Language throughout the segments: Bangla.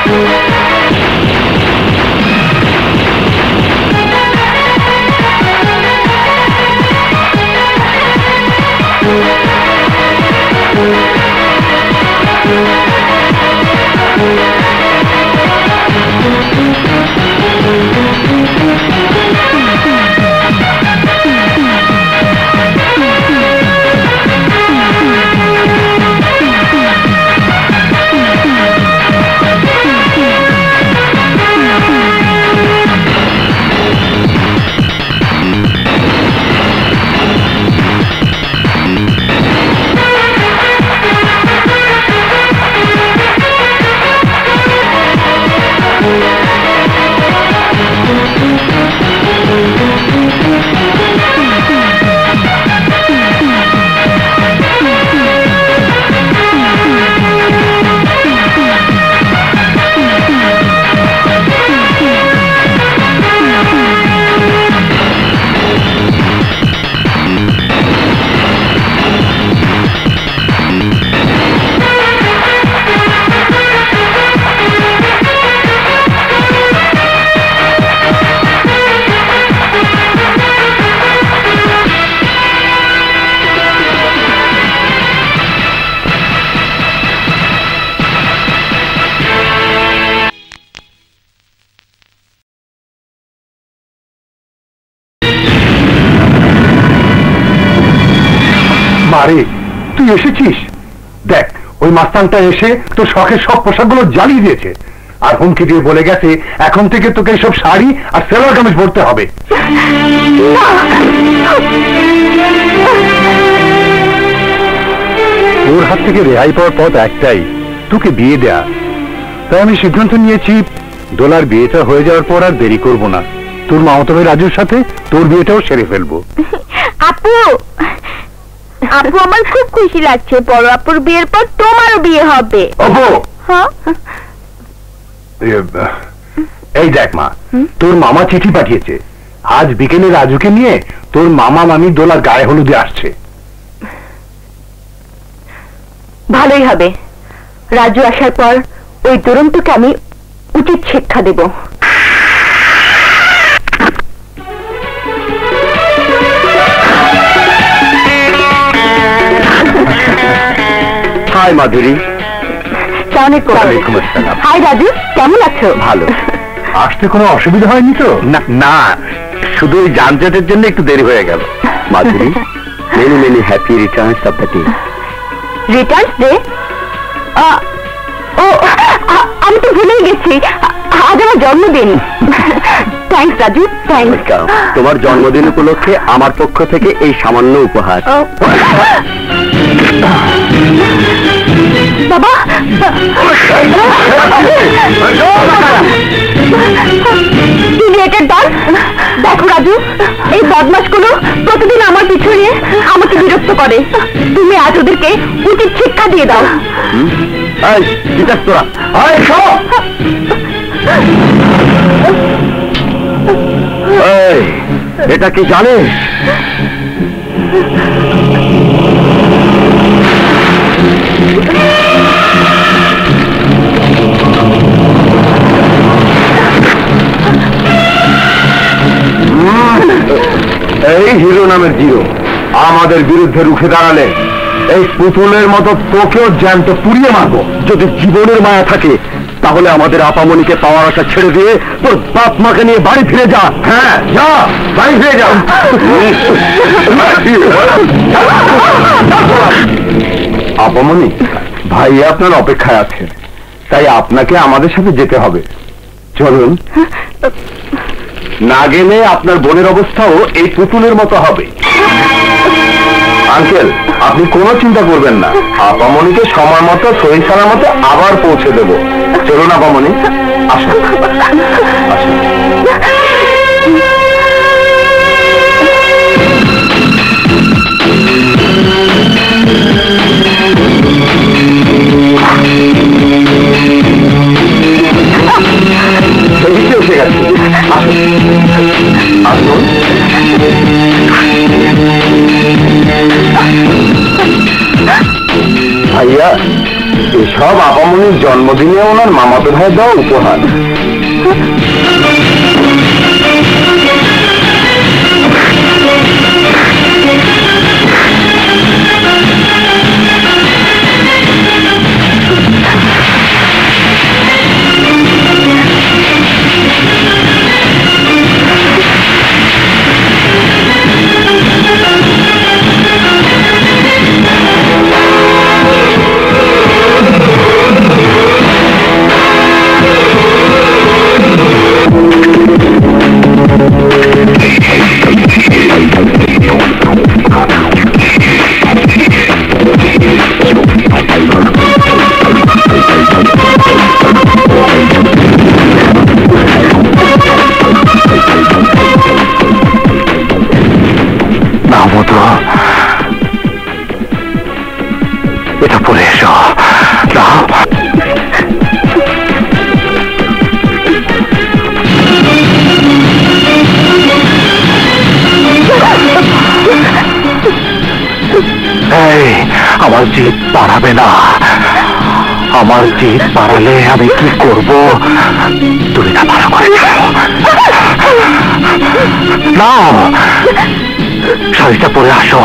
আরে তুই এসেছিস? দেখ ওই মাস্তানটা এসে তোর শখের সব পোশাকগুলো জ্বালিয়ে দিয়েছে, আর হুমকি দিয়ে বলে গেছে এখন থেকে তোকে সব শাড়ি আর সেলোয়ার কামিজ পরতে হবে। তোর হাত থেকে রেহাই পাওয়ার পথ একটাই, তোকে বিয়ে দেয়া। তাই আমি সিদ্ধান্ত নিয়েছি দোলার বিয়েটা হয়ে যাওয়ার পর আর দেরি করব না, তোর মামাতো ভাই রাজুর সাথে তোর বিয়েটাও সেরে ফেলবো। আপু আপু আমার খুব খুশি লাগছে, বড় আপুর বিয়ের পর তোমারও বিয়ে হবে। আপু হ্যাঁ এই দেখ মা, তোর মামা চিঠি পাঠিয়েছে, আজ বিকেলে রাজুকে নিয়ে তোর মামা মামি দোলার গায়ে হলুদে আসছে। ভালোই হবে, রাজু আসার পর ওই দুরন্তকে আমি উচিত শিক্ষা দেব। হাই মাধুরী। হাই রাজু, কেমন আছো? ভালো। আসতে কোনো অসুবিধা হয়নি তো? না, শুধু ওই যানজটের জন্য একটু দেরি হয়ে গেল। Madhuri, many many happy returns of the day. Returns day? ও আমি তো ভুলেই গেছি, আজ আমার জন্মদিন। Thanks Raju, thanks. তোমার জন্মদিন উপলক্ষে আমার পক্ষ থেকে এই সামান্য উপহার। বাবা, দেখো রাজু, এই বদমাশগুলো প্রতিদিন আমার পিছু নিয়ে আমাকে বিরক্ত করে। তুমি আজ ওদেরকে উচিত শিক্ষা দিয়ে দাও। এটা কি জানিস? এই হিরো নামের জিরো আমাদের বিরুদ্ধে রুখে দাঁড়ালে এই পুতুলের মতো তোকেও জ্যান্ত পুড়িয়ে মারবো। যদি জীবনের মায়া থাকে তাহলে আমাদের আপামনিকে পাওয়ার আশা ছেড়ে দিয়ে তোর বাপ মাকে নিয়ে বাড়ি ফিরে যা। হ্যাঁ যা, বাড়ি ফিরে যা। আপামনি, ভাই আপনার অপেক্ষায় আছে, তাই আপনাকে আমাদের সাথে যেতে হবে। চলুন। না গেলে আপনার বোনের অবস্থাও এই পুতুলের মতো হবে। আঙ্কেল, আপনি কোনো চিন্তা করবেন না, আপামনিকে সময় মতো সহি সালামতে আবার পৌঁছে দেব। চলুন আপামনি, আসুন আসুন। এসে গেছে, আসুন আসুন। ভাইয়া সব আপামনির জন্মদিনে ওনার মামাতো ভাই দেওয়া উপহার। এটা পরে এসো। আমার জিদ বাড়াবে না। আমার জিদ বাড়ালে আমি কি করব তুমি না ভালো করে জানো। নাও শাড়িটা পরে আসো।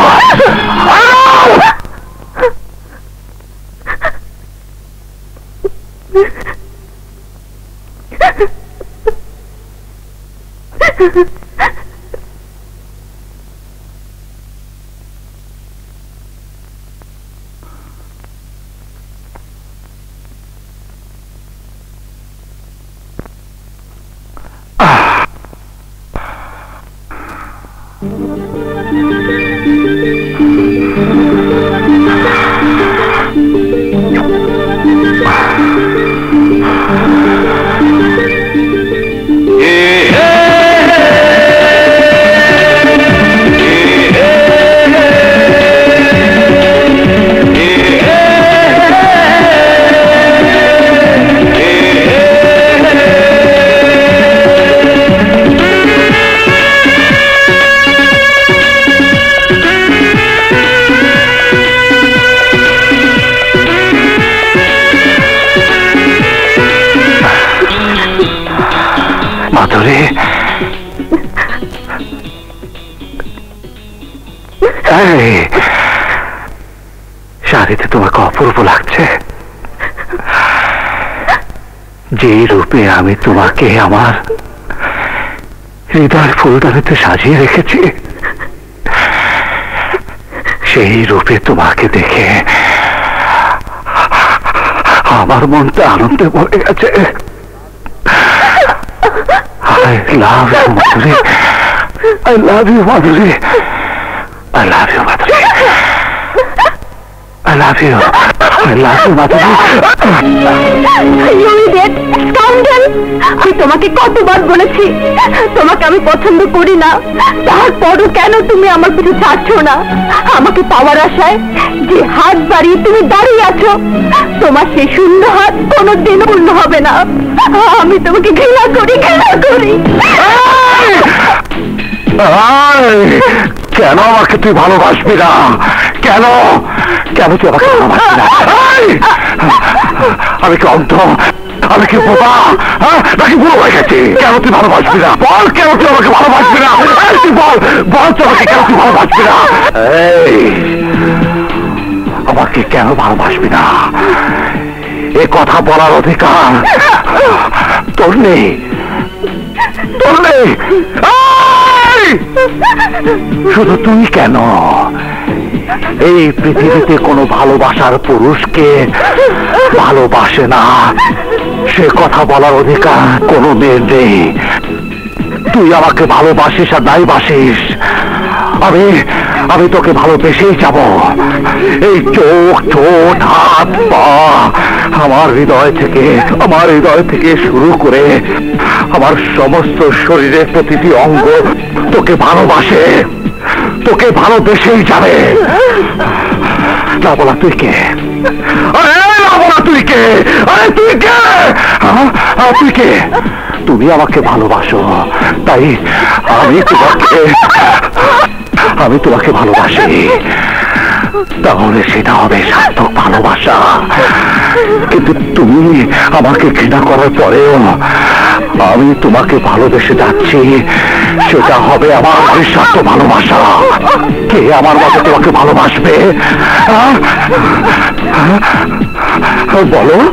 মাধুরী, শাড়িতে তোমাকে অপূর্ব লাগছে। যে রূপে আমি তোমাকে আমার হৃদয় ফুলদানিতে সাজিয়ে রেখেছি, সেই রূপে তোমাকে দেখে আমার মনটা আনন্দে ভরে গেছে। I love you, Madhuri. I love you, Madhuri. I love you, Madhuri. I love you. I love you, Madhuri. You idiot, scoundrel! আমি তোমাকে কতবার বলেছি তোমাকে আমি পছন্দ করি না, তারপরও কেন তুমি আমার পিছু ছাড়ছো না? আমাকে পাওয়ার আশায় যে হাত বাড়িয়ে তুমি দাঁড়িয়ে আছো, তোমার সেই শূন্য হাত কোনোদিনও পূর্ণ হবে না। আমি তোমাকে ঘৃণা করি, ঘৃণা করি। কেন আমাকে তুই ভালোবাসবি না? কেন কেন তুই আমাকে ভালোবাসবি না? আমি কি অন্ধ? আমি কি বোবা? নাকি বুড়ো হয়ে গেছি? কেন তুই ভালোবাসবি না? বল, কেন তুই আমাকে ভালোবাসবি না? তুই বল, বল তো আমাকে, কেন তুই ভালোবাসবি না? আমাকে কেন ভালোবাসবি না? এ কথা বলার অধিকার তোর নেই, তোর নেই। শুধু তুই কেন, এই পৃথিবীতে কোনো ভালোবাসার পুরুষকে ভালোবাসে না সে কথা বলার অধিকার কোনো মেয়ের নেই। তুই আমাকে ভালোবাসিস আর নাই বাসিস, আমি তোকে ভালোবেসেই যাব। এই চোখ, ঠোঁট, হাত, পা, আমার হৃদয় থেকে শুরু করে আমার সমস্ত শরীরের প্রতিটি অঙ্গ তোকে ভালোবাসে, তোকে ভালোবেসেই যাবে। না বলা তুই কে? আরে না বলা তুই কে? আরে তুই কে? তুই কে? তুমি আমাকে ভালোবাসো, তাই আমি তোমাকে ভালোবাসি। তাহলে সেটা হবে সার্থক ভালোবাসা। কিন্তু তুমি আমাকে ঘৃণা করার পরেও আমি তোমাকে ভালোবেসে যাচ্ছি। সেটা হবে আমার নিঃস্বার্থ ভালোবাসা। কে আমার মতো তোমাকে ভালোবাসবে বলো?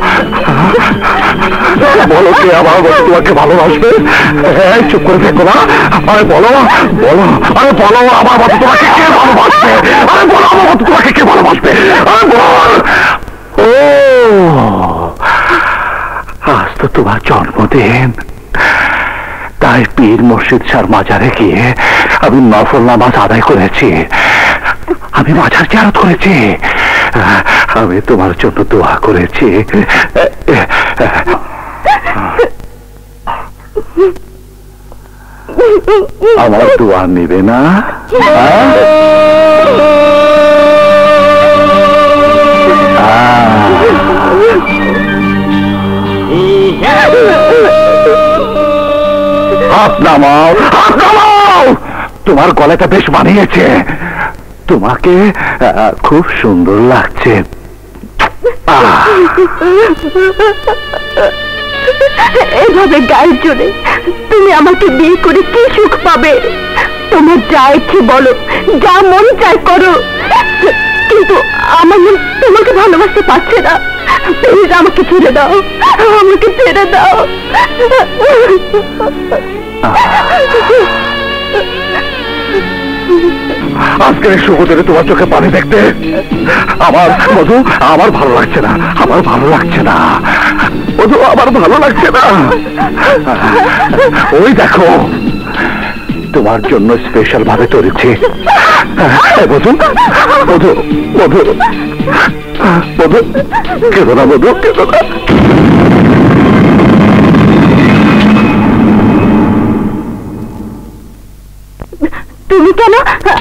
বলো কে আমার মতো তোমাকে ভালোবাসবে? চুপ করে থেকো না, আরে বলো বলো, আরে বলো আমার মতো তোমাকে কে ভালোবাসবে? আরে বলো আমার মতো তোমাকে কে ভালোবাসবে? আরে বল। ও আজ তো তোমার জন্মদিন, তাই পীর মুর্শিদ শাহর মাজারে গিয়ে আমি নফল নামাজ আদায় করেছি, আমি মাজার জিয়ারত করেছি, আমি তোমার জন্য দোয়া করেছি। আমার দোয়া নিবে না? হাত নামাও, হাত নামাও। তোমার গলাটা বেশ মানিয়েছে, তোমাকে খুব সুন্দর লাগছে। এভাবে গায়ের জোরে তুমি আমাকে বিয়ে করে কি সুখ পাবে? তোমার যা ইচ্ছে বলো, যা মন চাই করো, কিন্তু আমার মন তোমাকে ভালোবাসতে পারছে না। প্লিজ আমাকে ছেড়ে দাও, আমাকে ছেড়ে দাও। আজকের সুখদেরে তোমার চোখে পানি দেখতে আমার মধু আমার ভালো লাগছে না, আমার ভালো লাগছে না মধু, আমার ভালো লাগছে না। ওই দেখো তোমার জন্য স্পেশাল ভাবে তৈরিছি মধু, মধু, মধু, মধু, কেঁদো না মধু, কেঁদো না। তুমি কেন?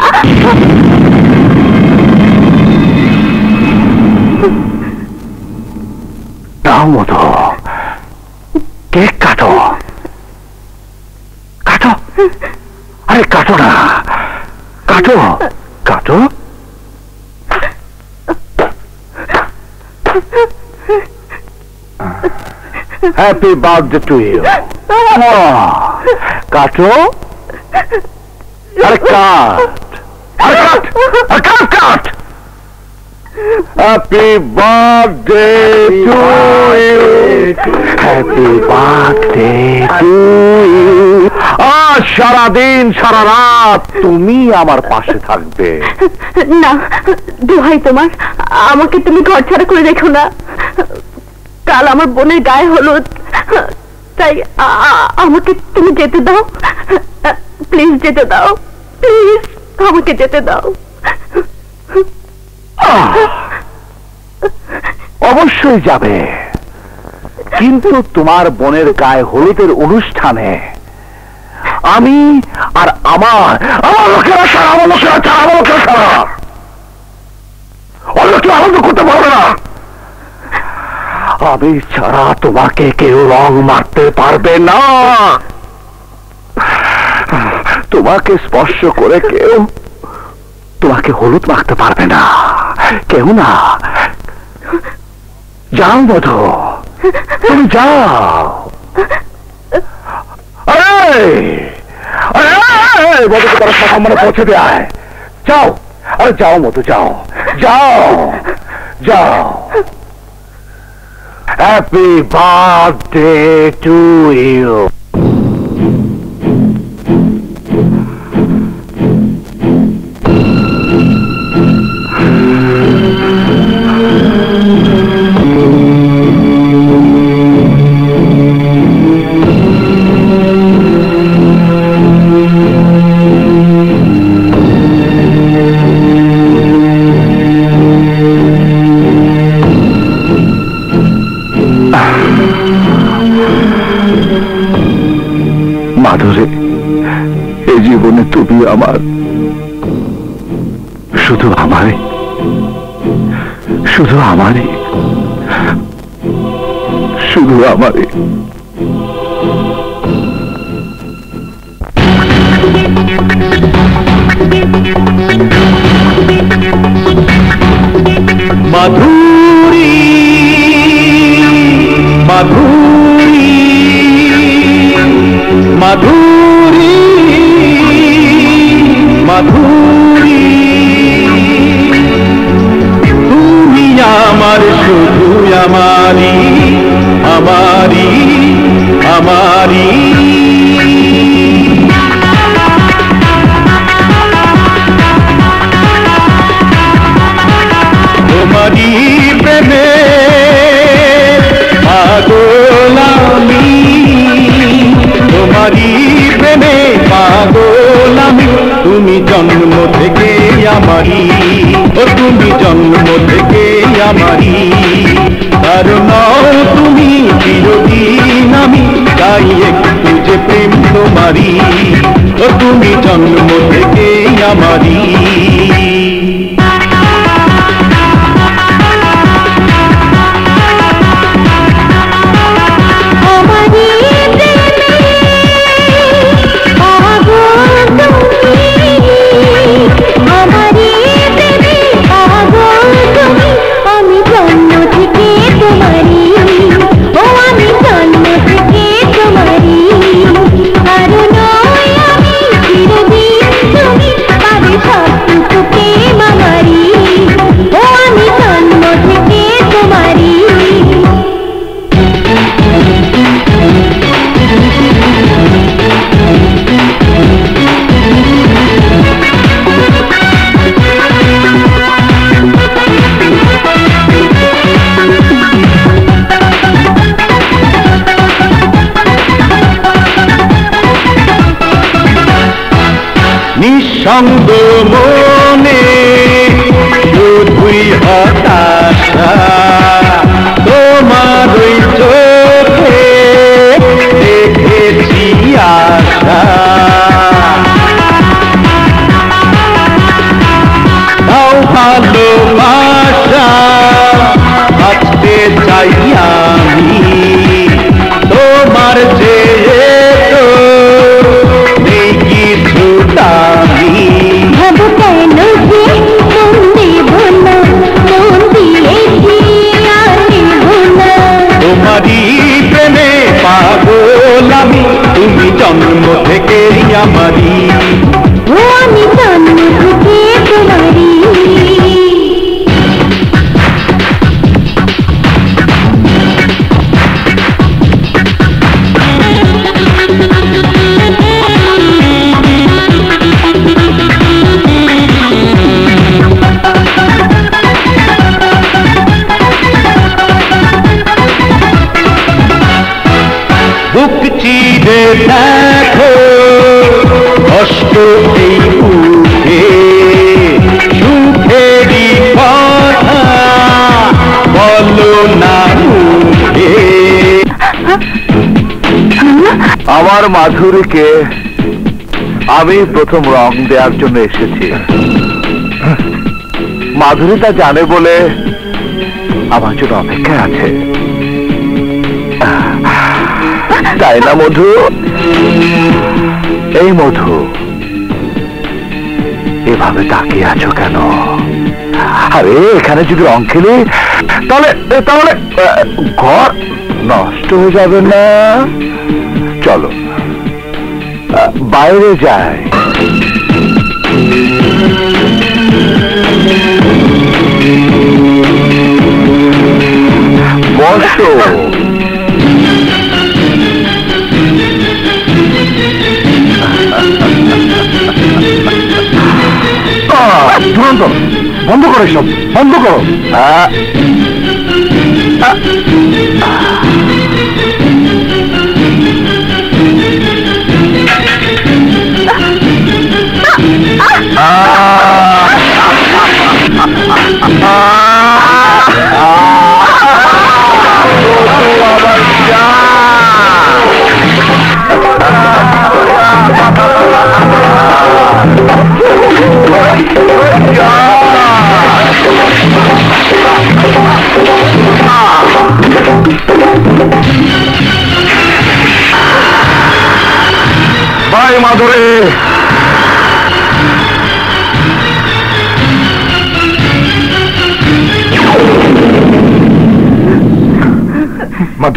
নাও মধু, কেক কাটো, কাটো, আরে কাটো না, কাটো, কাটো। Happy birthday to you. কাটো, আরে কাট, আরে কাট, আরে কাট, কাট। Happy birthday to you, happy birthday to you. আজ সারাদিন সারা রাত তুমি আমার পাশে থাকবে। না, দোহাই তোমার, আমাকে তুমি ঘর ছাড়া করে রেখো না। কাল আমার বোনের গায়ে হলুদ, তাই আমাকে তুমি যেতে দাও। প্লিজ যেতে দাও, প্লিজ আমাকে যেতে দাও। অবশ্যই যাবে, কিন্তু তোমার বোনের গায়ে হলুদের অনুষ্ঠানে আমি আর আমার লোকেরা ছাড়া, আমার লোকেরা ছাড়া, আমার লোকেরা ছাড়া অন্য কেউ আনন্দ করতে পারবে না। আমি ছাড়া তোমাকে কেউ রং মারতে পারবে না, তোমাকে স্পর্শ করে কেউ তোমাকে হলুদ মাখতে পারবে না, কেউ না। যাও মধু, তুমি যাও। মধুকে তারা সম্মানে পৌঁছে দেয়। যাও, আরে যাও মধু, যাও, যাও, যাও। Happy birthday to you. Madhuri, এই জীবনে তুমি আমার, শুধু আমারই, শুধু আমারই, শুধু আমারই। মাধুরী মাধুরী মাধুরী মাধুরী তুমি আমার শুধু আমারি আমারি আমারি তোমারি প্রেমে পাগল আমি তোমারি প্রেমে পাগল আমি তুমি জন্ম থেকে আমারি ও তুমি জন্ম থেকে আমারি কারণ তুমি চিরদিন আমি তাই একটু যে প্রেম তোমারি ও তুমি জন্ম থেকে আমারি নিঃসঙ্গ মনে শুধুই হতাশা তোমার ওই চোখে দেখেছি আশা তাও ভালোবাসা বাঁচতে চাই আমি তোমার চেয়ে তো নেই কিছু দামি ভাবো কেন যে মন দেব না মন দিয়েছি আর নেব না তোমারি প্রেমে পাগল আমি তুমি জন্ম থেকে আমারি ও আমি জন্ম থেকে তোমারি বুক চিরে দেখো কষ্ট এই বুকে সুখেরই কথা বলো না মুখে আমার মাধুরীকে আমি প্রথম রং দেওয়ার জন্য এসেছি। মাধুরী তা জানে বলে আমার জন্য অপেক্ষায় আছে, তাই না মধু? এই মধু, এভাবে তাকিয়ে আছো কেন? আরে এখানে যদি রং খেলি তাহলে তাহলে ঘর নষ্ট হয়ে যাবে না? চলো বাইরে যাই। বসো। বন্ধ করো সব, বন্ধ করো।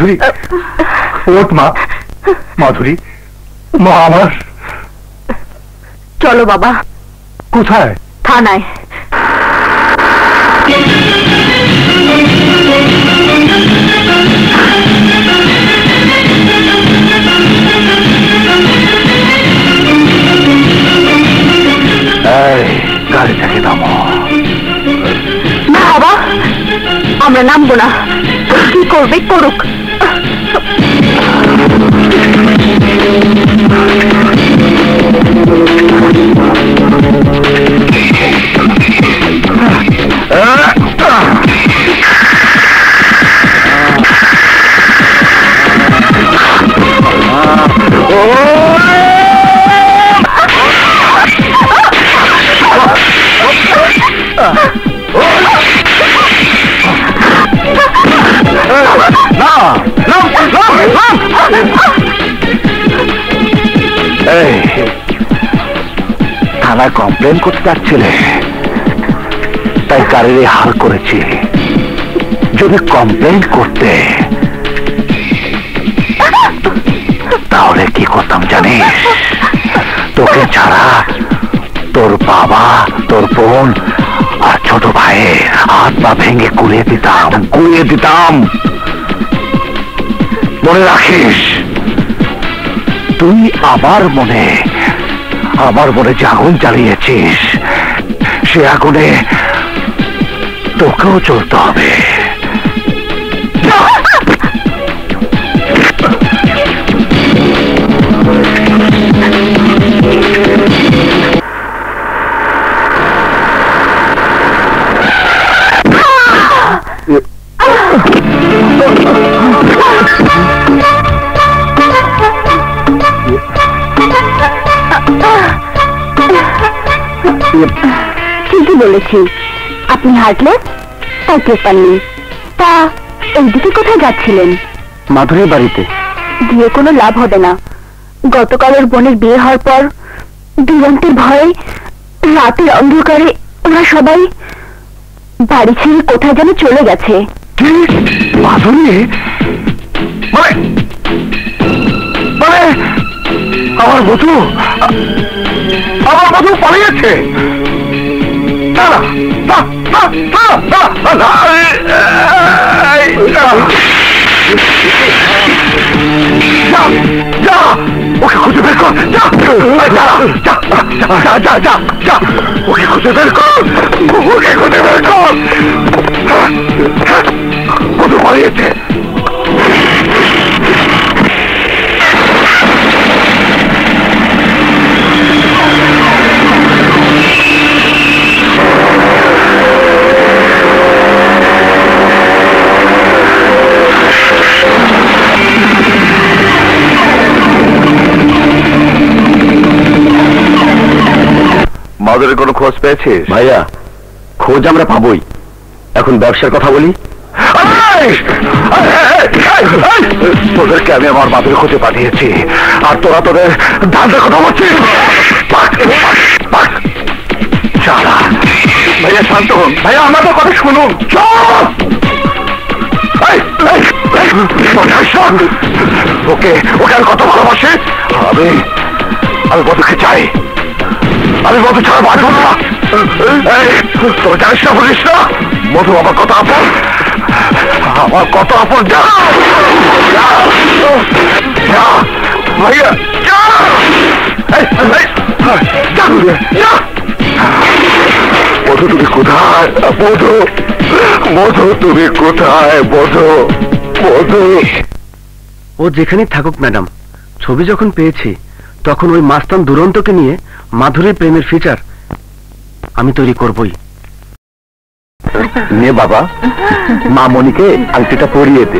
মাধুরী, ওঠ মা। মাধুরী, মা আমার। চলো বাবা। কোথায়? থানায়। গাড়ি থেকে নামো। না বাবা, আমরা নামবো না। কি করবে করুক। থানায় কমপ্লেন করতে যাচ্ছিলে, তাই গাড়ির হাল করেছি। যদি কমপ্লেন করতে তাহলে কি করতাম জানিস? তোকে ছাড়া তোর বাবা, তোর বোন আর ছোট ভাইয়ের হাত পা ভেঙে গুড়িয়ে দিতাম। মনে রাখিস, তুই আমার মনে যে আগুন জ্বালিয়েছিস, সে আগুনে তোকেও চলতে হবে। ঠিকই বলেছি, আপনি হাঁটলে তাই টের পাননি। তা এইদিকে কোথায় যাচ্ছিলেন? মাধুরীর বাড়িতে। গিয়ে কোনো লাভ হবে না। গতকালের বোনের বিয়ে হওয়ার পর দুরন্তের ভয়ে রাতের অন্ধকারে ওরা সবাই বাড়ি ছেড়ে কোথায় যেন চলে গেছে। মাধুরী মানে আমার বধূ পালিয়েছে। ওকে খুঁজে বের কর। ওকে খুঁজে বের কর। বধূ পালিয়েছে। মাধুরীর কোনো খোঁজ পেয়েছিস? ভাইয়া, খোঁজ আমরা পাবোই। এখন ব্যবসার কথা বলি। তোদেরকে আমি আমার মাধুরী খুঁজে পাঠিয়েছি, আর তোরা তোদের ধান্দার কথা বলছিস। ভাইয়া শান্ত হন। ভাইয়া আমাদের কথা শুনুন। ওকে আর কত ভালোবাসে। আমি বধুকে চাই। আমি মধু ছাড়া বাঁচব না। তোর জানিস না, বলিস না, মধু আমার কত আপন। যা ভাইয়া, মধু তুমি কোথায়? মধু তুমি কোথায়? মধু ও যেখানেই থাকুক ম্যাডাম, ছবি যখন পেয়েছি তখন ওই মাস্তান দুরন্তকে নিয়ে মাধুরীর প্রেমের ফিচার আমি তৈরি করবই। নে বাবা, মা মনিকে আংটিটা পরিয়ে দে।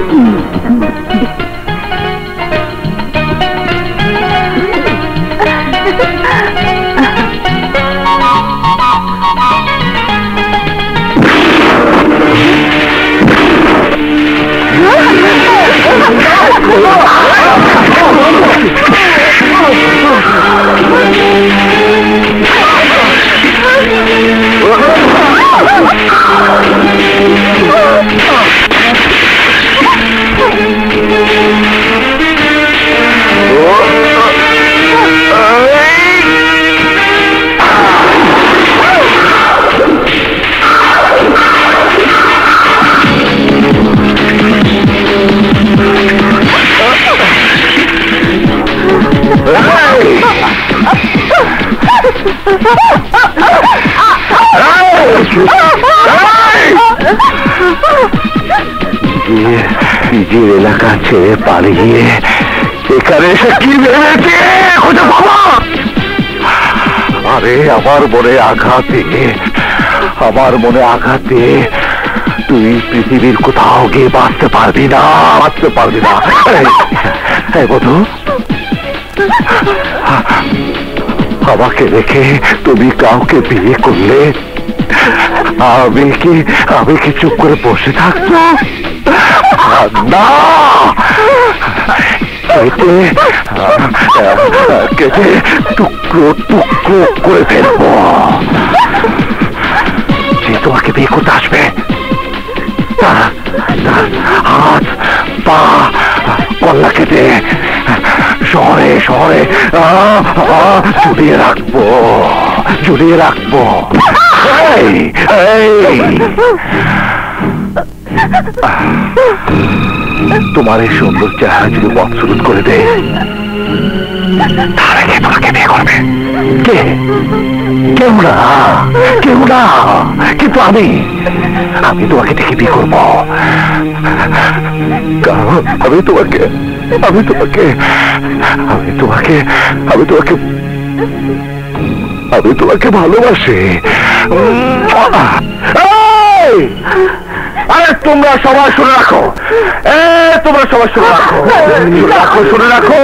নিজের এলাকা ছেড়ে পালিয়ে এখানে এসে কি ভেবেছে খুঁজে পাবো? আরে আমার মনে আঘাতে তুই পৃথিবীর কোথাও গিয়ে বাঁচতে পারবি না। এই বধূ, আমাকে রেখে তুমি কাউকে বিয়ে করলে আমি কি চুপ করে বসে থাকবো? না, কেটে টুকরো করে ফেলবো। যে তোমাকে বিয়ে করতে আসবে তার হাত পা কল্লা কেটে শহরে ঝুলিয়ে রাখবো। তোমার এই সুন্দর চেহারা যদি বদসুরত করে দেয় তাহলে কে তোমাকে বিয়ে করবে? কেউ না, কিন্তু আমি তোমাকে দেখে বিয়ে করবো। কারণ আমি তোমাকে ভালোবাসি। আরে তোমরা সবাই শুনে রাখো, শুনে রাখো।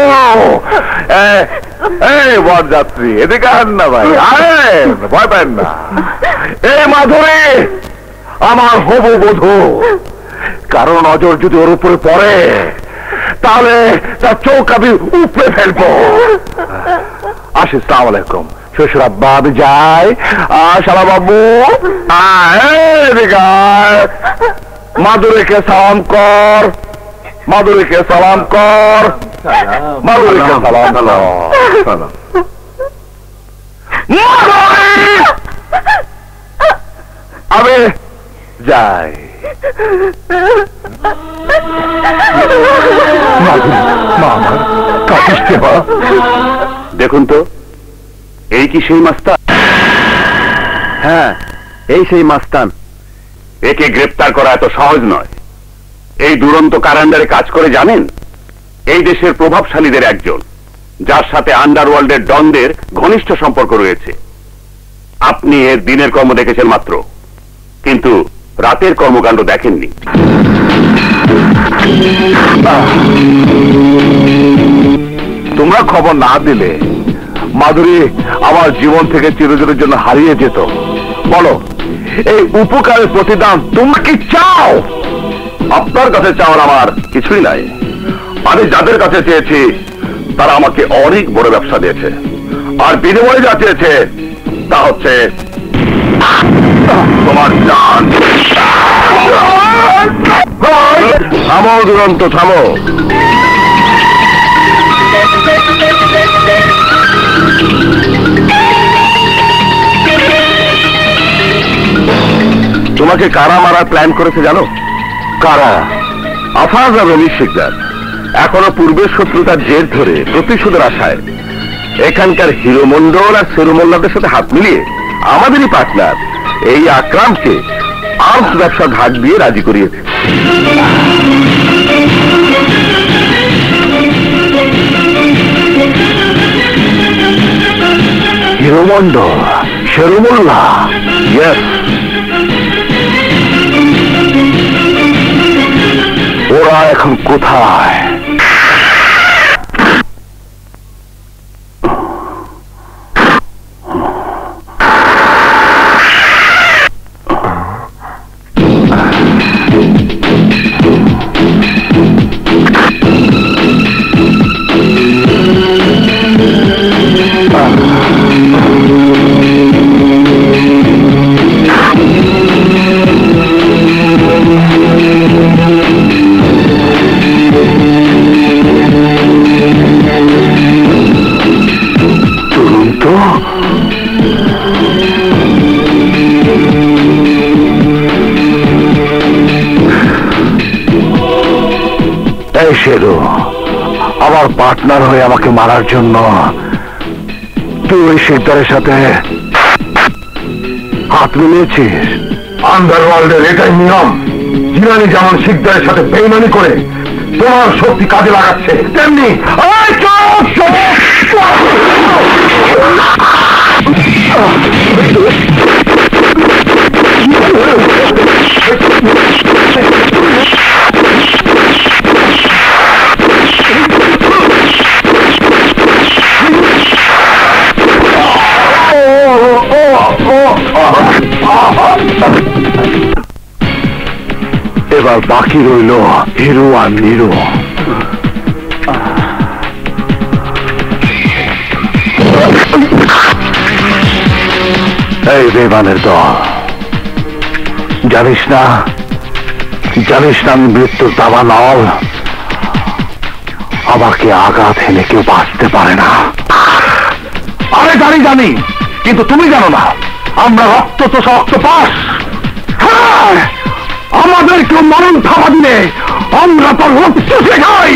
বরযাত্রী এদিকে আন না ভাই, আরে ভয় পান না। এই মাধুরী আমার হবু বধূ, কারণ নজর যদি ওর উপরে পড়ে তাহলে তার চোখ আমি উপড়ে ফেলবো। আসি, আসসালামু আলাইকুম। শ্বশুর আব্বা আমি যাই। শালা বাবু মাধুরীকে সালাম কর, আমি যাই। দেখুন তো, এই কি সেই মাস্তান? হ্যাঁ, এই সেই মাস্তান। একে গ্রেপ্তার করা এত সহজ নয়। এই দুরন্ত কারান্ডারে কাজ করে জানেন, এই দেশের প্রভাবশালীদের একজন, যার সাথে আন্ডারওয়ার্ল্ডের ডনদের ঘনিষ্ঠ সম্পর্ক রয়েছে। আপনি এর দিনের কর্ম দেখেছেন মাত্র, কিন্তু রাতের কর্মকাণ্ড দেখেননি। তোমরা খবর না দিলে মাধুরী আমার জীবন থেকে চিরদিনের জন্য হারিয়ে যেত। বলো, এই উপকারের প্রতিদান তোমরা কি চাও? আপনার কাছে চাওয়ার আমার কিছুই নাই। আমি যাদের কাছে চেয়েছি তারা আমাকে অনেক বড় ব্যবসা দিয়েছে, আর বিনিময়ে যা চেয়েছে তা হচ্ছে তোমার জান। থামো দুরন্ত, থামো। তোমাকে কারা মারার প্ল্যান করেছে জানো? কারা? আফাজ আর রমিজ শিকদার। এখনো পূর্বের শত্রুতার জের ধরে প্রতিশোধের আশায় এখানকার হিরো মন্ডল আর সেরু মোল্লাদের সাথে হাত মিলিয়ে আমাদেরই পার্টনার এই আকরামকে আর্মস ব্যবসার ভাগ দিয়ে রাজি করিয়েছে। হিরো মন্ডল, সেরু মোল্লা, ইয়েস। ওরা এখন কোথায়? সেরু, আমার পার্টনার হয়ে আমাকে মারার জন্য তুই শিকদারের সাথে হাত মিলিয়েছিস। আন্ডারওয়ার্ল্ডের এটাই নিয়ম। জিলানি যেমন শিকদারের সাথে বেইমানি করে তোমার শক্তি কাজে লাগাচ্ছে, তেমনি এবার বাকি রইল হিরো আর নিরো। এই বেমানের দল, জানিস না আমি মৃত্যুর দাবানল। আমাকে আঘাত হেনে কেউ বাঁচতে পারে না। আরে জানি, কিন্তু তুমি জানো না আমরা রক্ত তো রক্তপাস। হ্যাঁ, আমাদের কেউ মরণ থামা দিলে আমরা তো রক্ত শেখাই।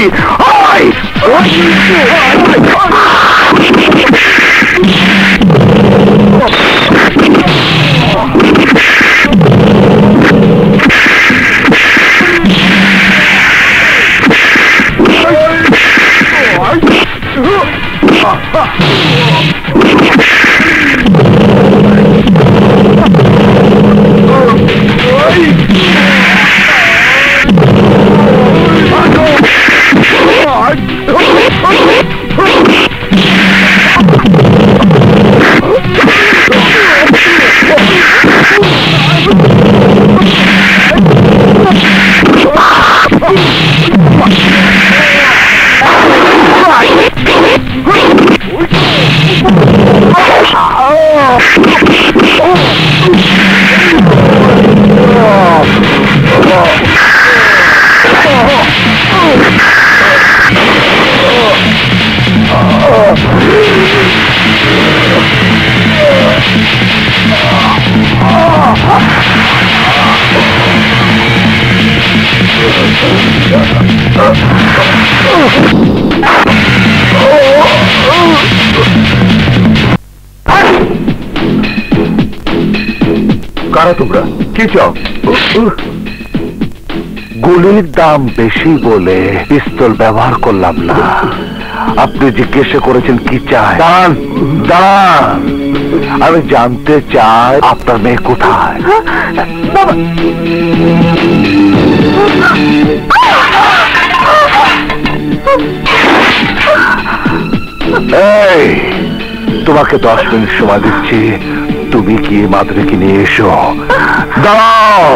কারা তোমরা? কি চাও? গুলির দাম বেশি বলে পিস্তল ব্যবহার করলাম না। আপনি জিজ্ঞাসা করেছেন কি চাই। দাঁড়ান, আমি জানতে চাই আপনার মেয়ে কোথায়। এই, তোমাকে 10 মিনিট সময় দিচ্ছি, তুমি কি মাধুরীকে নিয়ে এসো। দাঁড়াও,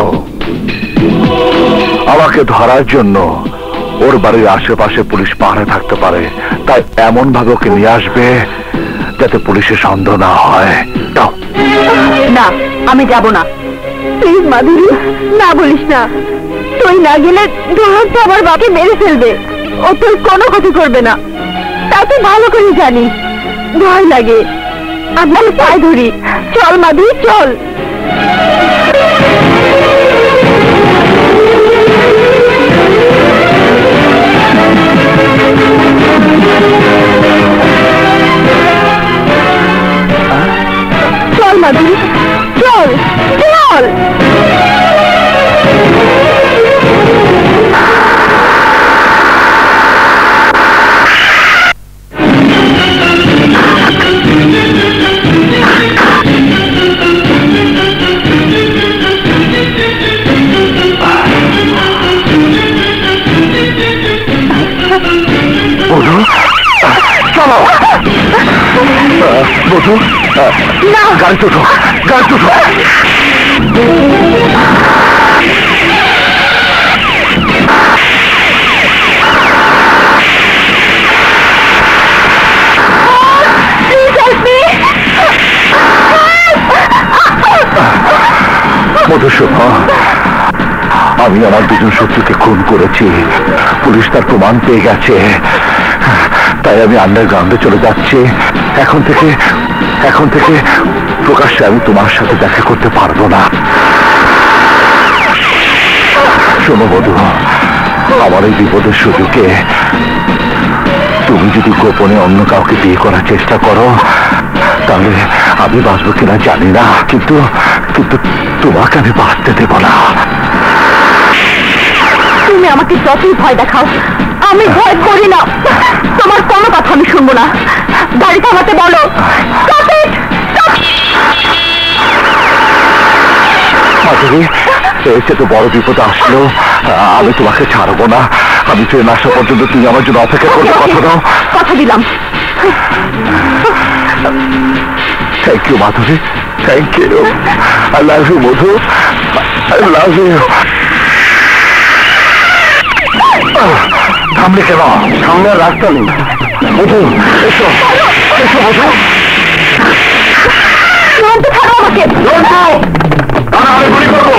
আমাকে ধরার জন্য ওর বাড়ির আশেপাশে পুলিশ পাহাড়ে থাকতে পারে, তাই এমন ভাবে ওকে নিয়ে আসবে যাতে পুলিশের সন্দেহ না হয়। দাও। না, আমি যাব না। প্লিজ মাধুরী, না বলিস না। তুই না গেলে দুরন্ত আমার বাবাকে মেরে ফেলবে। ও তোর কোনো ক্ষতি করবে না, তা তুই ভালো করে জানিস। ভয় লাগে, আমার পায়ে ধরি। চল মাধুরী, চল। চল মাধুরী, চল চল। বধু, গাড়ি তোঠো, গাড়ি তোঠো। মধুসূদন, আমি আমার দুজন শত্রুকে খুন করেছি। পুলিশ তার প্রমাণ পেয়ে গেছে, তাই আমি আন্ডারগ্রাউন্ডে চলে যাচ্ছি। এখন থেকে প্রকাশ্যে আমি তোমার সাথে দেখা করতে পারবো না। শোনো বধূ, আমার এই বিপদের সুযোগে তুমি যদি গোপনে অন্য কাউকে বিয়ে করার চেষ্টা করো, তাহলে আমি বাঁচবো কিনা জানি না, কিন্তু তোমাকে আমি বাঁচতে দেব না। তুমি আমাকে যতই ভয় দেখাও, আমি ভয় করি না। তোমার কোনো কথা আমি শুনবো না। গাড়ি থামাতে বলো। Stop it! Stop! মাধুরী, এসে তো বড় বিপদ আসলো। আমি তোমাকে ছাড়বো না। আমি ট্রেন আসা পর্যন্ত তুমি আমার জন্য অপেক্ষা করতে কথা দাও। কথা দিলাম। Thank you Madhuri, thank you. I love you Madhu, I love you. থামলে কেন? সামনে আর রাস্তা নেই। মধু এসো, এসো মধু। ছাড়ো আমাকে। আমি গুলি করবো।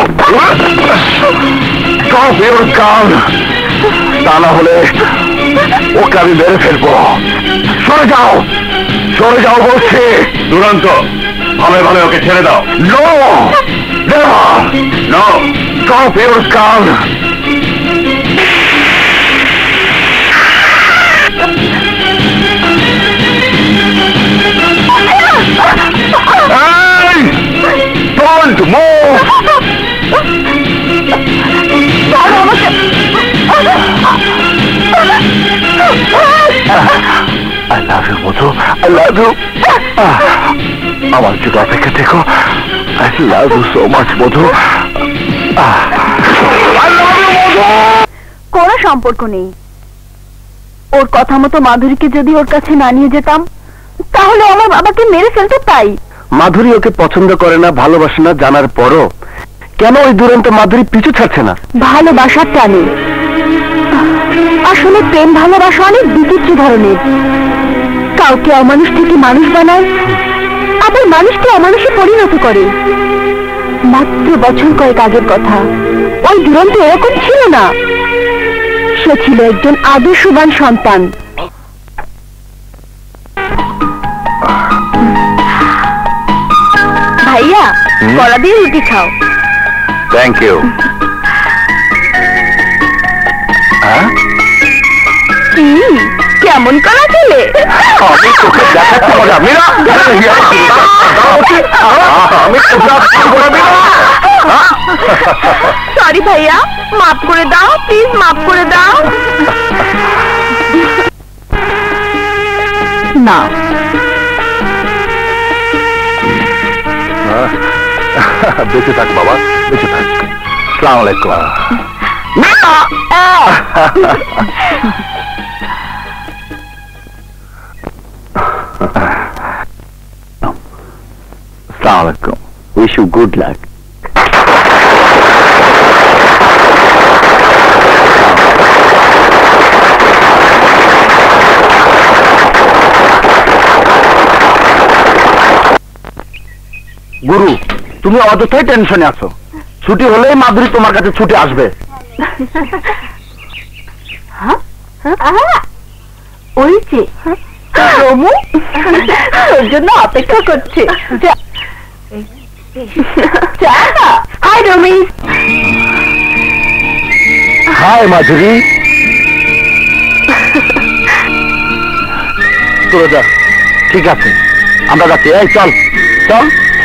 সব এর কাল, তা না হলে ওকে আমি মেরে ফেলবো। সরে যাও, সরে যাও বলছি। দুরন্ত, ভালো ভালো ওকে ছেড়ে দাও। নো, নো, সব এর কাল। Don't move! ছাড়ো আমাকে। I love you, Madhu, I love you. আমার জন্য অপেক্ষা দেখো। I love you so much, Madhu. I love you, মধু। কোনো সম্পর্ক নেই। ওর কথা মতো মাধুরীকে যদি ওর কাছে না নিয়ে যেতাম, তাহলে আমার বাবাকে মেরে ফেলতে। তাই মাধুরী ওকে পছন্দ করে না, ভালোবাসে না জানার পরও কেন ওই দুরন্ত মাধুরী পিছু ছাড়ছে না? ভালোবাসার টানে। আসলে প্রেম ভালোবাসা অনেক বিচিত্র ধরনের। কাউকে অমানুষ থেকে মানুষ বানায়, আবার মানুষকে অমানুষে পরিণত করে। মাত্র বছর কয়েক আগের কথা। ওই দুরন্ত এরকম ছিল না। সে ছিল একজন আদর্শবান সন্তান। ভাইয়া, কলা দিয়ে রুটি খাও। Thank you. কেমন কলা ছেলে? আমি তোকে দেখাচ্ছি মজা। মীরা, আমি সরি ভাইয়া, মাফ করে দাও, প্লিজ মাফ করে দাও। না, বেঁচে থাক বাবা, বেঁচে থাক। আসসালামু আলাইকুম। আসসালামু আলাইকুম। Wish you good luck. গুরু, তুমি অযথাই টেনশনে আছো। ছুটি হলেই মাধুরী তোমার কাছে ছুটে আসবে। ওই যে রমু তোর জন্য অপেক্ষা করছে। হাই রমি। হাই মাধুরী। তোরা যা, ঠিক আছে, আমরা যাচ্ছি। এই চল চল।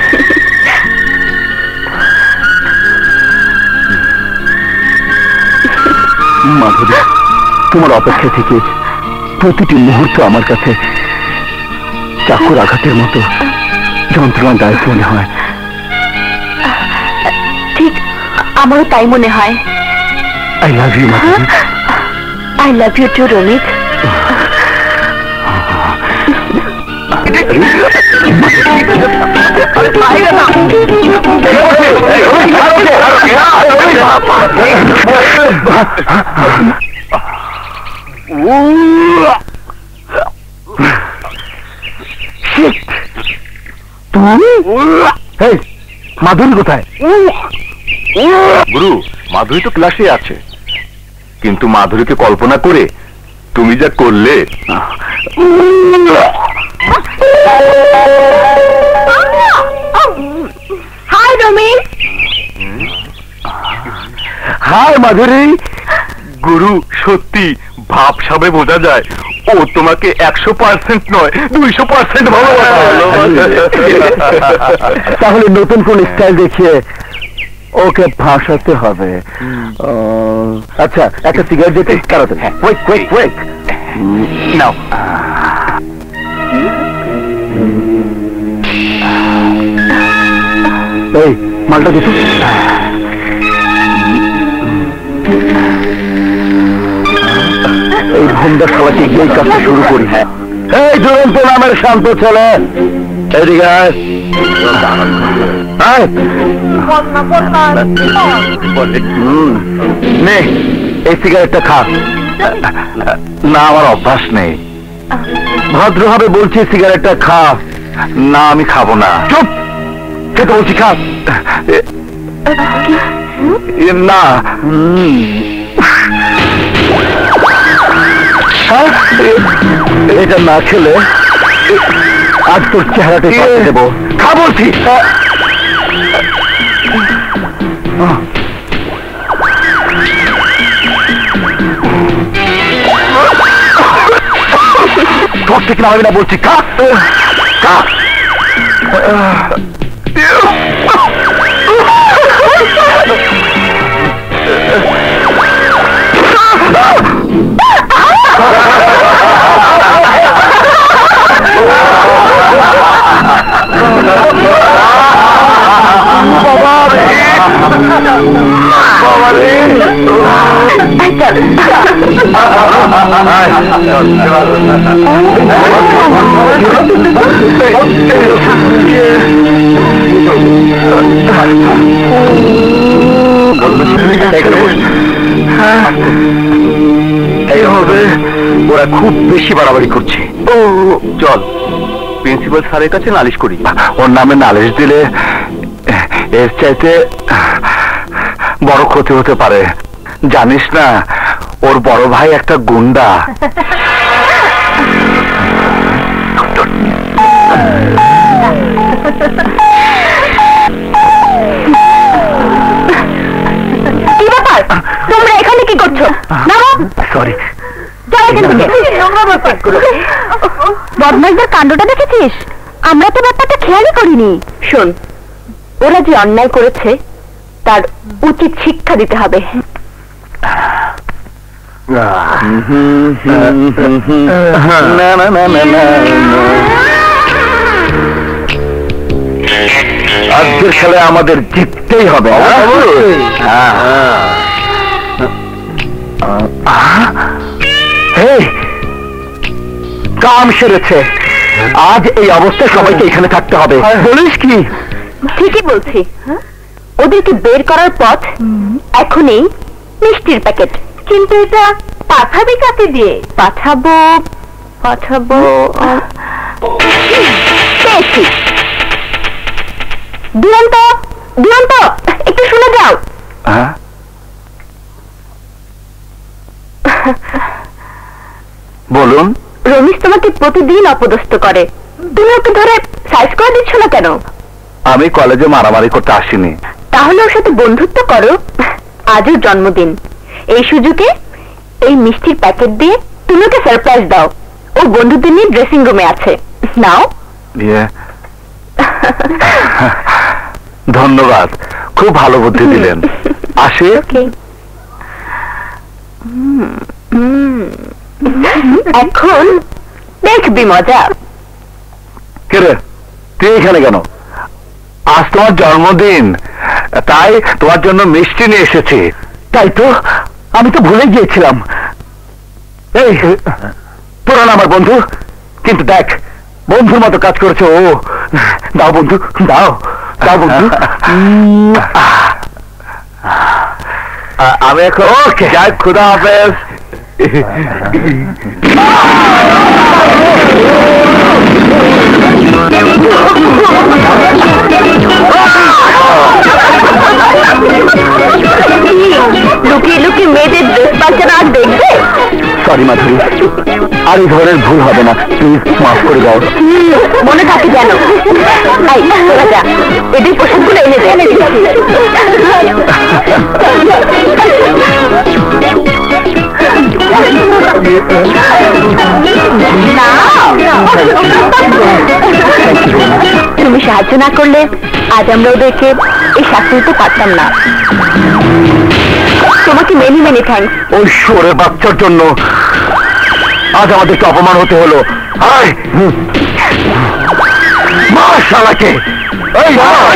মাধুরী, তোমার অপেক্ষা থেকে প্রতিটি মুহূর্ত আমার কাছে চাকুর আঘাতের মতো যন্ত্রণাদায়ক মনে হয়। ঠিক আমারও তাই মনে হয়। I love you Madhuri. I love you too Ramit. Madhuri কোথায়? গুরু, মাধুরী তো ক্লাসে আছে, কিন্তু মাধুরীকে কল্পনা করে তুমি যা করলে। হাই রমেশ। হাই মাধুরী। গুরু, সত্যি ভাবসাবে বোঝা যায় ও তোমাকে 100% নয় 200% ভালোবাসে। তাহলে নতুন কোন স্টাইল দেখিয়ে ওকে ভাসাতে হবে। আচ্ছা, একটা সিগারেট দিতে তাড়াতাড়ি। কুইক কুইক কুইক নাও। এই মালটা দিত। এই ভুমদা সবাইকে গিয়ে কাজটা শুরু করি। এই দুরন্ত নামের শান্ত ছেলে, এদিকে আয়। নে এই সিগারেটটা খা। না, আমার অভ্যাস নেই। ভদ্রভাবে বলছি সিগারেটটা খা। না, আমি খাবো না। চুপ, খেতে বলছি খা। না, এটা না খেলে আজ তোর চেহারাটা পাল্টে দেবো। খা বলছি। তোর থেকে নামাবি না বলছি। খা খা। এইভাবে ওরা খুব বেশি বাড়াবাড়ি করছে। ও চল প্রিন্সিপাল স্যারের কাছে নালিশ করি। ওর নামে নালিশ দিলে এর চাইতে বড় ক্ষতি হতে পারে। জানিস না, ওর বড় ভাই একটা গুন্ডা। কি ব্যাপার, তোমরা এখানে কি করছো? সরি। বদমাইশদের কাণ্ডটা দেখেছিস? আমরা তো ব্যাপারটা খেয়ালই করিনি। শোন, ওরা যে অন্যায় করেছে তার উচিত শিক্ষা দিতে হবে। আজকের খেলায় আমাদের জিততেই হবে। কাম সেরেছে। আজ এই অবস্থায় সবাইকে এখানে থাকতে হবে। বলিস কি? ঠিকই বলছি। ওদেরকে বের করার পথ এখনই মিষ্টির প্যাকেট। কিন্তু এটা পাঠাবি কাকে দিয়ে? পাঠাবো পেয়েছি। দুরন্ত দুরন্ত, একটু শুনে যাও। বলুন। রমেশ তোমাকে প্রতিদিন অপদস্থ করে, তুমি ওকে ধরে সাইজ করে দিচ্ছ না কেন? আমি কলেজে মারামারি করতে আসিনি। তাহলে ওর সাথে বন্ধুত্ব করো। আজও জন্মদিন, এই সুযোগে এই মিষ্টির প্যাকেট দিয়ে তুমি ওকে সারপ্রাইজ দাও। ও বন্ধুদের নিয়ে ড্রেসিং রুমে আছে, নাও। ধন্যবাদ, খুব ভালো বুদ্ধি দিলেন। আসি। এখন দেখবি মজা। কে রে, তুই এখানে কেন? আজ তোমার জন্মদিন, তাই তোমার জন্য মিষ্টি নিয়ে এসেছি। তাই তো, আমি তো ভুলে গিয়েছিলাম। এই তোরা না আমার বন্ধু, কিন্তু দেখ বন্ধুর মতো কাজ করেছে ও। দাও বন্ধু, দাও দাও বন্ধু। আমি এখন যাই, খুদা হাফেজ। লুকিয়ে লুকিয়ে মেয়েদের ড্রেস পাল্টানো আর দেখবে? সরি মাধুরী, আর এই ধরনের ভুল হবে না, প্লিজ মাফ করে দাও। মনে থাকে যেন। তোরা যা, এদের পোশাকগুলো এনে দে। তুমি সাহায্য না করলে আজ আমরা ওদেরকে এই শাস্তি তো পারতাম না। তোমাকে মেনি মেনি থ্যাঙ্কস। ওই শোরে বাচ্চার জন্য আজ আমাদেরকে অপমান হতে হলো। আয় মা শালাকে, এই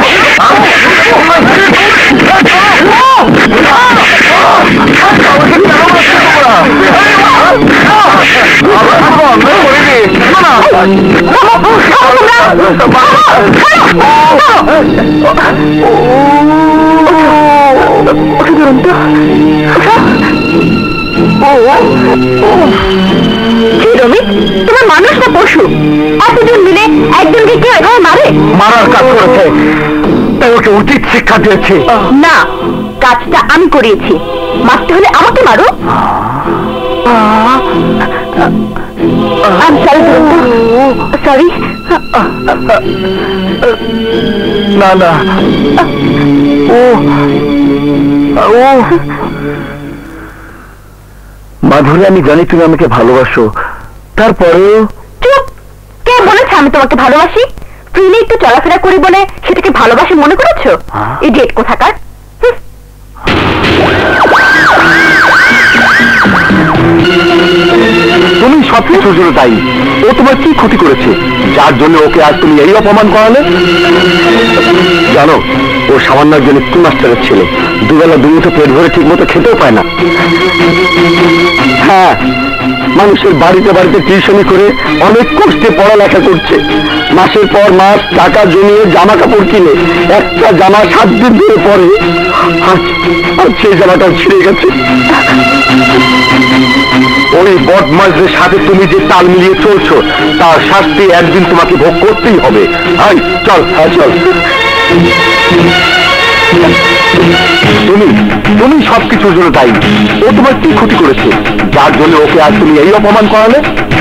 রমিত, তোমার মানুষ না পশু? এতজন মিলে একজনকে কেউ এভাবে মারে? মারার কাজ করেছে, তাই ওকে উচিত শিক্ষা দিয়েছে। না, কাজটা আমি করিয়েছি, মারতে হলে আমাকে মারো। সরি। না না, ও মাধুরী, আমি জানি তুমি আমাকে ভালোবাসো, তারপরেও। চুপ! কে বলেছে আমি তোমাকে ভালোবাসি? ফ্রিলি একটু চলাফেরা করি বলে সেটাকে ভালোবাসি মনে করেছো? ইডিয়েট কোথাকার। তুমি সবকিছুর জন্য দায়ী। ও তোমার কি ক্ষতি করেছে যার জন্য ওকে আজ তুমি এই অপমান করালে? জানো, ও সামান্য একজন স্কুল মাস্টারের ছেলে, দুবেলা দুমুঠো পেট ভরে ঠিক মতো খেতেও পায় না। হ্যাঁ, মানুষের বাড়িতে বাড়িতে টিউশনি করে অনেক কষ্টে পড়ালেখা করছে, মাসের পর মাস টাকা জমিয়ে জামা কাপড় কিনে একটা জামা 7 দিন ধরে পরে, আজ সেই জামাটাও ছিঁড়ে গেছে। ওই বদমাইশদের সাথে তুমি যে তাল মিলিয়ে চলছো তার শাস্তি একদিন তোমাকে ভোগ করতেই হবে। আই চল, হ্যাঁ চল। তুমি সবকিছুর জন্য দায়ী। ও তোমার কি ক্ষতি করেছে যার জন্য ওকে আজ তুমি এই অপমান করালে?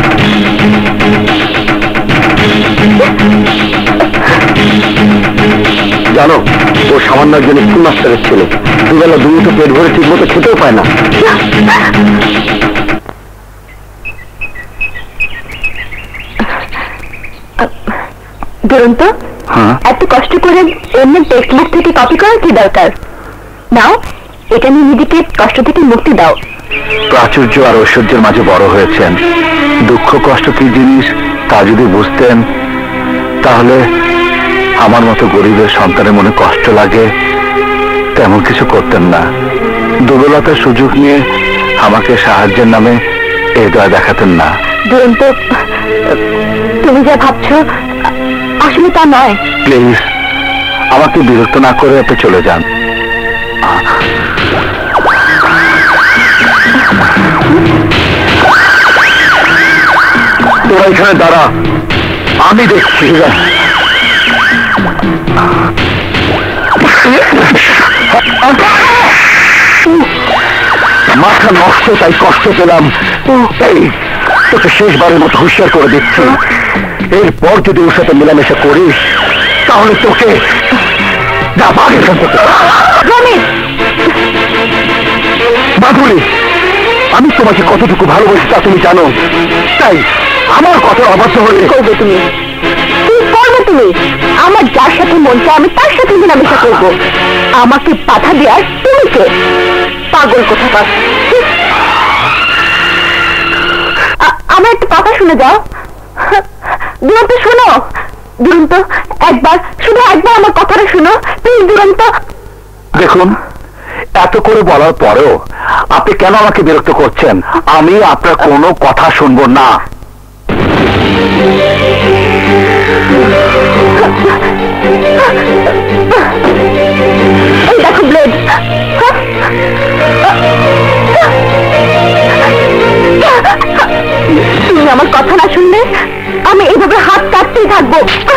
জানো, ও সামান্য একজন স্কুল মাস্টারের ছেলে, দুবেলা দুমুঠো পেট ভরে ঠিক মতো খেতেও পায় না। দুরন্ত, এত কষ্ট করে এমনি টেক্সট বুক থেকে কপি করার কি দরকার? নাও, এটা নিয়ে নিজেকে কষ্ট থেকে মুক্তি দাও। প্রাচুর্য আর ঐশ্বর্যের মাঝে বড় হয়েছেন, দুঃখ কষ্ট কি জিনিস তা যদি বুঝতেন তাহলে আমার মতো গরিবের সন্তানের মনে কষ্ট লাগে তেমন কিছু করতেন না। দুর্বলতার সুযোগ নিয়ে আমাকে সাহায্যের নামে এই দয়া দেখাতেন না। দুরন্ত, তুমি যা ভাবছো আসলে তা নয়। প্লিজ আমাকে বিরক্ত না করে আপনি চলে যান। তোরা এখানে দাঁড়া, আমি দেখছি। মাথা নষ্ট, তাই কষ্ট পেলাম। এই তোকে শেষবারের মতো হুঁশিয়ার করে দিচ্ছি, এরপর যদি ওর সাথে মেলামেশা করিস তাহলে তোকে মাধুরী, আমি তোমাকে কতটুকু ভালোবাসি তা তুমি জানো, তাই আমার কথা অবাধ্য হলে করবে তুমি? কি করবে তুমি? আমার যার সাথে মন চায় আমি তার সাথে মেলামেশা করবো। আমাকে বাধা দেওয়ার তুমি কে? পাগল কোথাকার। আমার একটু কথা শুনে যাও। দুরন্ত শোনো, দুরন্ত একবার, শুধু একবার আমার কথাটা শুনো প্লিজ। দুরন্ত, দেখুন, এত করে বলার পরেও আপনি কেন আমাকে বিরক্ত করছেন? আমি আপনার কোনো কথা শুনবো না। এই দেখো ব্লেড। তুমি আমার কথা না শুনলে আমি এইভাবে হাত কাটতেই থাকবো।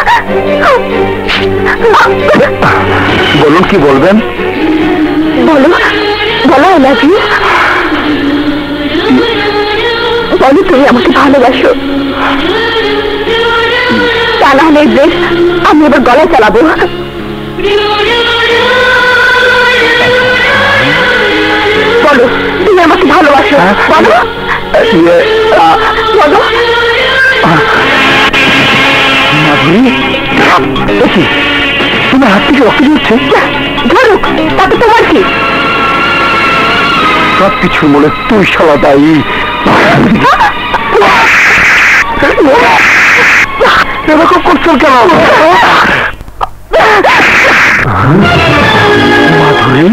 বলুন, কি বলবেন? বলো, বলো আই লাভ ইউ। বলো তুমি আমাকে ভালোবাসো, তা না হলে ব্রেক আমি এবার গলায় চালাবো। বলো তুমি আমাকে ভালোবাসো, বলো বলো। মাধুরী, তোমার হাত থেকে রক্ত দিচ্ছে? করুক, তাতে তোমার কি? সবকিছুর মনে তুই শালা দায়ী। এরকম করছেন কেন? মাধুরী,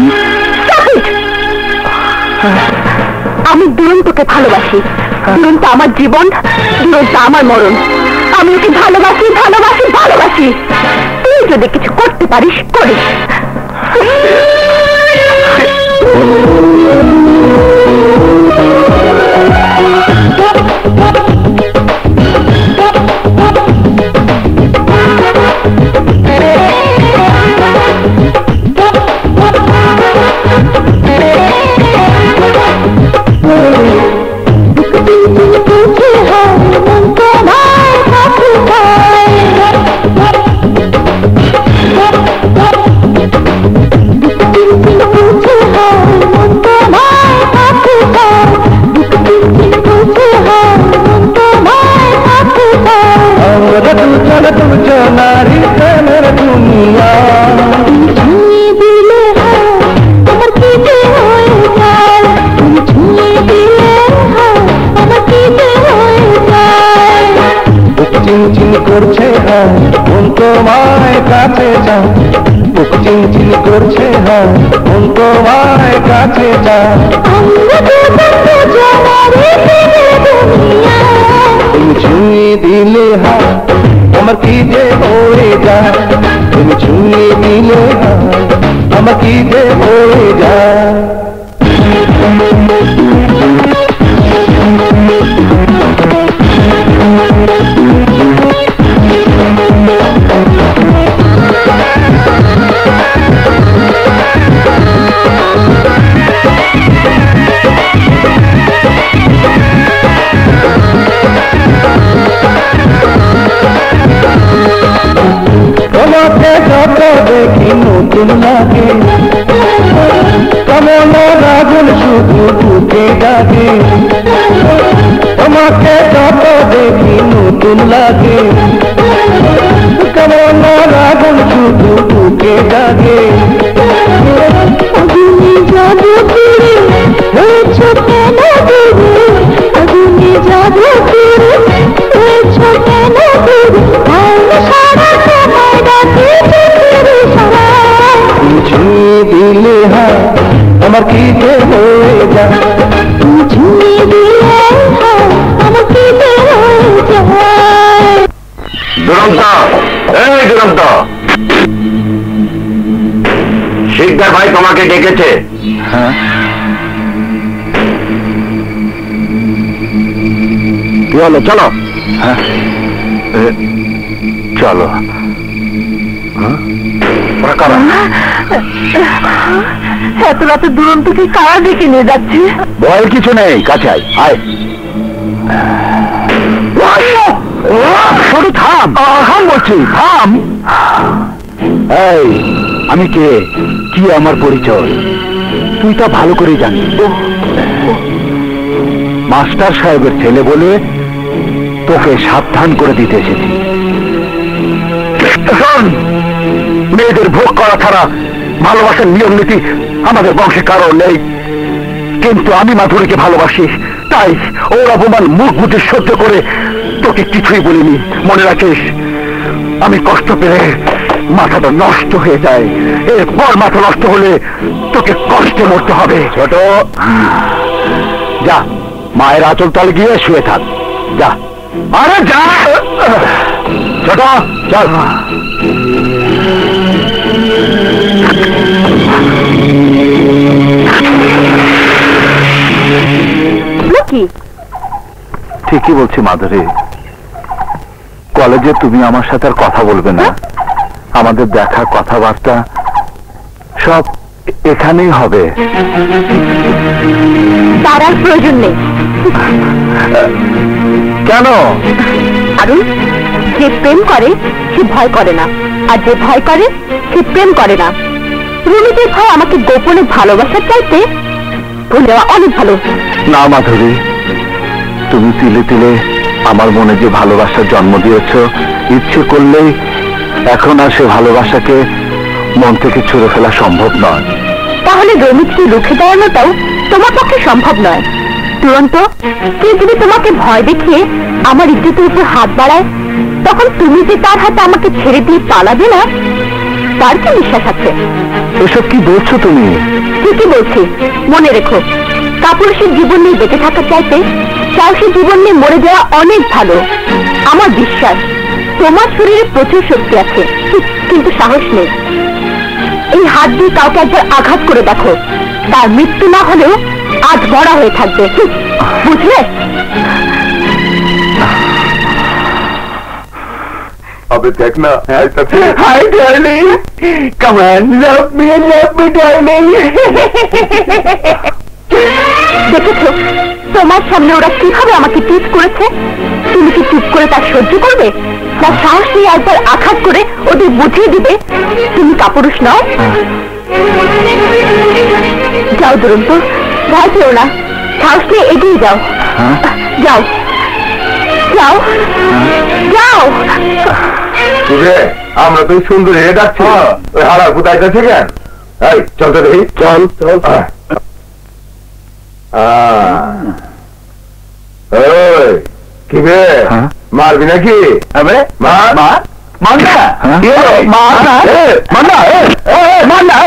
আমি দুরন্তকে ভালোবাসি। দুরন্ত আমার জীবন, দুরন্ত আমার মরণ। আমি ওকে ভালোবাসি ভালোবাসি ভালোবাসি। তুই যদি কিছু করতে পারিস করিস। করছে মন তোমায় কাছে যায়, বুক চিনচিন করছে মন তোমায় কাছে যায়। তুমি ছুঁয়ে দিলে আমার কি যে হয়ে যায়, তুমি ছুঁয়ে দিলে আমার কি যে হয়ে যায়। তোমাকে যত দেখি নতুন লাগে, কেমন রাগুন শুধু বুকে জাগে। তোমাকে যত দেখি নতুন লাগে, কেমন রাগুন শুধু বুকে জাগে। ছুঁয়ে দিলে আমার কি যে হয়ে যায়, ছুঁয়ে দিলে আমার কি যে হয়ে যায়। দুরন্ত, এই দুরন্ত, শিকদার ভাই তোমাকে ডেকেছে। হ্যাঁ, কি হলো? চলো। হ্যাঁ, চলো। এত রাতে দুরন্তকে কারা ডেকে নিয়ে যাচ্ছে? ভয়ের কিছু নেই, কাছে আয়। আয়, শুধু থাম। থাম বলছি, থাম। এই, আমি কে, কি আমার পরিচয় তুই তা ভালো করে জানিস। মাস্টার সাহেবের ছেলে বলে তোকে সাবধান করে দিতে এসেছি। মেয়েদের ভোগ করা ছাড়া ভালোবাসার নিয়ম নীতি আমাদের বংশে কারো নেই, কিন্তু আমি মাধুরীকে ভালোবাসি, তাই ওর অপমান মুখ বুঝে সহ্য করে তোকে কিছুই বলিনি। মনে রাখিস, আমি কষ্ট পেলে মাথাটা নষ্ট হয়ে যায়, এরপর মাথা নষ্ট হলে তোকে কষ্টে মরতে হবে। ছোট, যা মায়ের আঁচল তলে গিয়ে শুয়ে থাক, যা। আরে যা ছোট, চল। ঠিকই বলছি মাধুরী, কলেজে তুমি আমার সাথে আর কথা বলবে না। আমাদের দেখা, কথাবার্তা সব এখানেই হবে। তার আর প্রয়োজন নেই। কেন? আরুন, যে প্রেম করে সে ভয় করে না, আর যে ভয় করে সে প্রেম করে না। রুমিদের ভয় আমাকে গোপনে ভালোবাসা চাইতে ভুলে যাওয়া অনেক ভালো। না মাধুরী, তুমি তিলে তিলে আমার মনে যে ভালোবাসার জন্ম দিয়েছ, ইচ্ছে করলেই এখন আর সে ভালোবাসাকে মন থেকে ছুঁড়ে ফেলা সম্ভব নয়। তাহলে রমিতকে রুখে দাঁড়ানোটাও তোমার পক্ষে সম্ভব নয়। দুরন্ত, কেউ যদি তোমাকে ভয় দেখিয়ে আমার ইজ্জতের উপর হাত বাড়ায়, তখন তুমি যে তার হাতে আমাকে ছেড়ে দিয়ে পালাবে না, তার কি বিশ্বাস আছে? এসব কি বলছো তুমি? ঠিকই বলছি। মনে রেখো, কাপুরুষের জীবন নিয়ে বেঁচে থাকার চাইতে সাহসী জীবন নিয়ে মরে যাওয়া অনেক ভালো। আমার বিশ্বাস তোমার শরীরে প্রচুর শক্তি আছে, কিন্তু সাহস নেই। এই হাত দিয়ে কাউকে একবার আঘাত করে দেখো, তার মৃত্যু না হলেও আজ বড়া হয়ে থাকবে, বুঝলে? अबे देखना hi darling come on love me darling দেখেছো তোমার সামনে ওরা কিভাবে আমাকে টিচ করেছে? তুমি কি চুপ করে তা সহ্য করবে, না সাহস নিয়ে একবার আঘাত করে ওদের বুঝিয়ে দিবে তুমি কাপুরুষ নও? যাও দুরন্ত, ভয় পেও না, সাহস নিয়ে এগিয়ে যাও। যাও যাও যাও। আমরা তো সুন্দর হেড ডাকছি, ওই হারা কোথায় যাচ্ছে কেন? এই চল তো দেখি, চল চল। কি বে মারবি নাকি? মার মার মার না, মার না, মার না, মার না,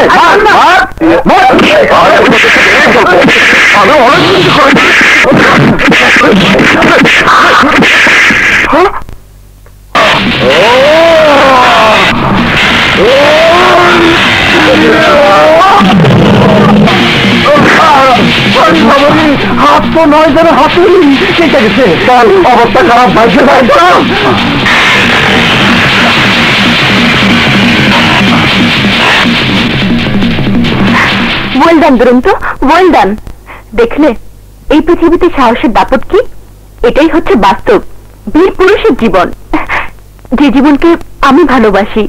হাত তো নয় যেন হাতুড়ি কেটে গেছে। তার অবস্থা খারাপ, ভাইছে ভাই। ওয়েল ডান দুরন্ত, ওয়েল ডান। দেখলে এই পৃথিবীতে সাহসের দাপট কি? এটাই হচ্ছে বাস্তব বীর পুরুষের জীবন, যে জীবনকে আমি ভালোবাসি।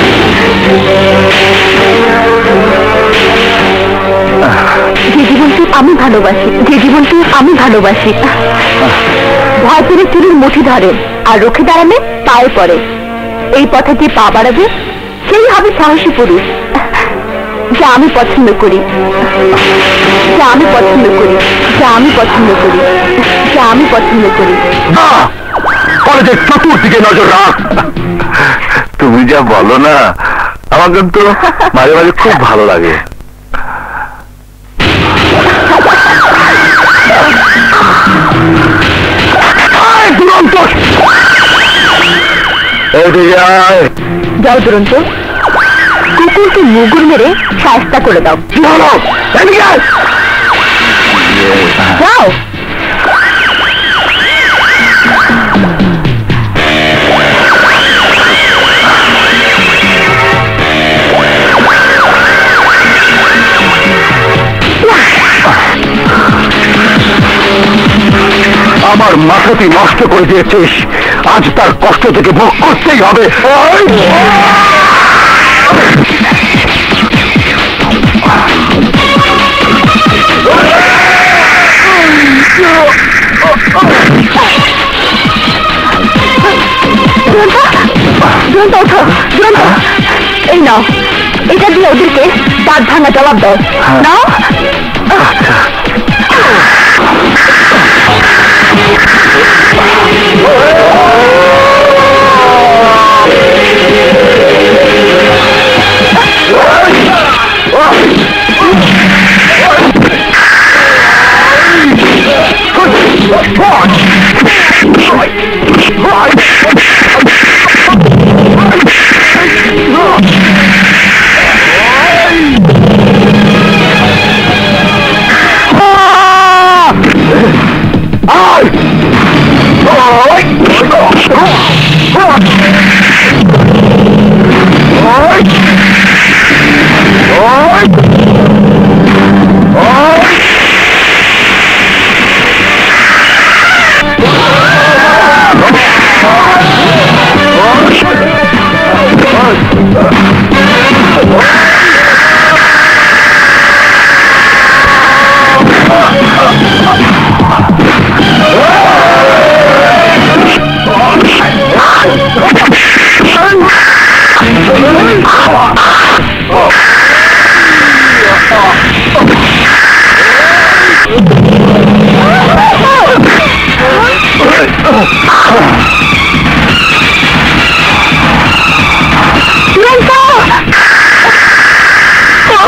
যে জীবনকে আমি ভালোবাসি, যে জীবনকে আমি ভালোবাসি। ভয় পেলে চুরির মুঠি ধরে, আর রুখে দাঁড়ালে পায়ে পড়ে। এই পথে যে পা বাড়াবে সেই হবে সাহসী পুরুষ। যা আমি পছন্দ করি, যা আমি পছন্দ করি, যা আমি পছন্দ করি, যা আমি পছন্দ করি। কলেজের চতুর্দিকে নজর রাখ। তুমি যা বলো না, আমার কিন্তু মাঝে মাঝে খুব ভালো লাগে। যাও দুরন্ত, কুকুরকে মুগুর মেরে শায়েস্তা করে দাও। যাও। আমার মাথাটি নষ্ট করে দিয়েছিস, আজ তার কষ্ট থেকে ভোগ করতেই হবে। এই নাও, এটা দিয়ে ওদেরকে দাঁত ভাঙা জবাব দাও। নাও।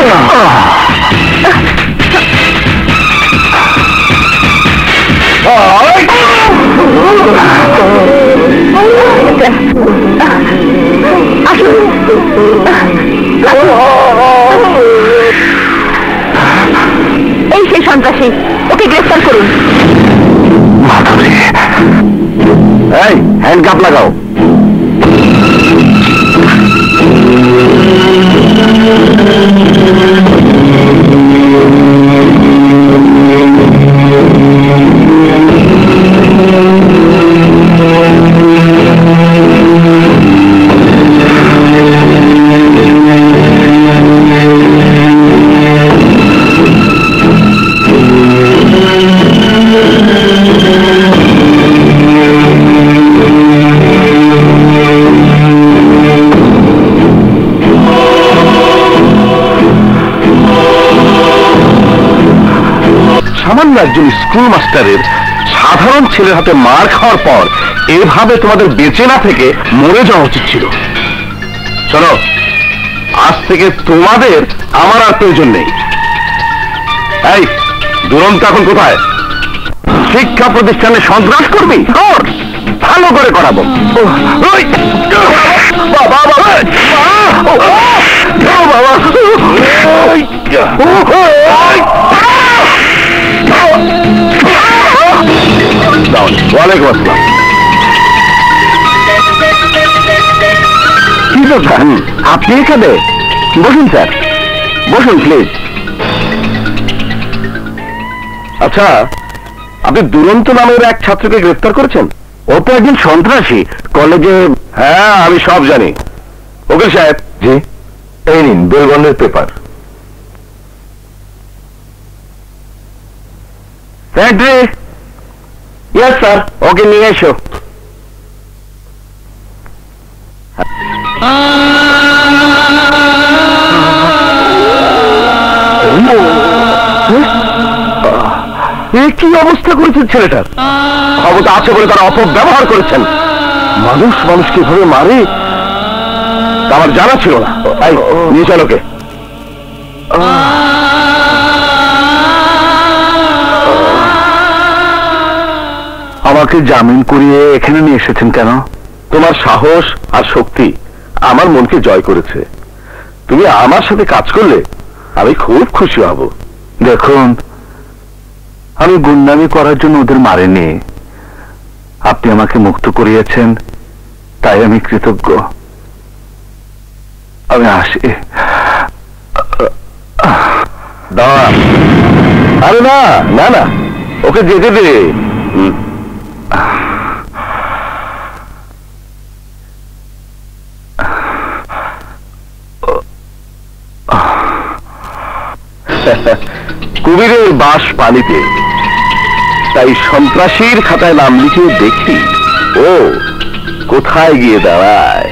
এই সেই সন্ত্রাসী, ওকে গ্রেফতার করুন। মাধুরী, এই হ্যান্ড কাপ লাগাও। সামান্য একজন স্কুল মাস্টারের সাধারণ ছেলের হাতে মার খাওয়ার পর এভাবে তোমাদের বেঁচে না থেকে মরে যাওয়া উচিত ছিল। চলো, আজ থেকে তোমাদের আমার আর প্রয়োজন নেই। এই দুরন্ত এখন কোথায়? শিক্ষা প্রতিষ্ঠানে সন্ত্রাস করবি? ভালো করে করাবো। বাবা বাবা বাবা, ওয়ালাইকুম আসসালাম। কি স্যার, আপনি এখানে বসুন। স্যার বসুন প্লিজ। আচ্ছা, আপনি দুরন্ত নামের এক ছাত্রকে গ্রেফতার করেছেন। ও তো একজন সন্ত্রাসী কলেজে। হ্যাঁ, আমি সব জানি। ওকে সাহেব। জি, এই নিন বেলবন্ডের পেপার। ইয়েস স্যার, ওকে নিয়ে এসো। কি অবস্থা করেছেন ছেলেটার? ক্ষমতা আছে বলে তারা অপব্যবহার করেছেন। মানুষ মানুষকে এভাবে মারে তা আমার জানা ছিল না। নিয়ে চলো কে। আমাকে জামিন করিয়ে এখানে নিয়ে এসেছেন কেন? তোমার সাহস আর শক্তি আমার মনকে জয় করেছে। তুমি আমার সাথে কাজ করলে আমি খুব খুশি হব। দেখুন, আমি গুন্ডামি করার জন্য ওদের মারিনি। আপনি আমাকে মুক্ত করিয়েছেন, তাই আমি কৃতজ্ঞ। আমি আসি। আরে না না না, ওকে যেতে দে। কুমিরের বাস পানিতে, তাই সন্ত্রাসীর খাতায় নাম লিখে দেখি ও কোথায় গিয়ে দাঁড়ায়।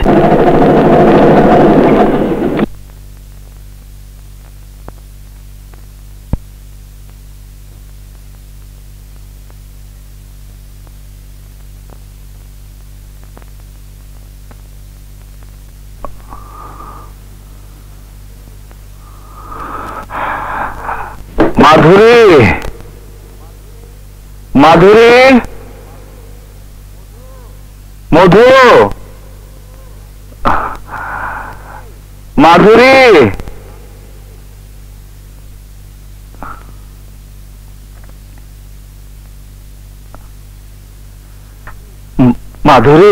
মাধুরী, মাধুরী, মধু, মাধুরী, মাধুরী,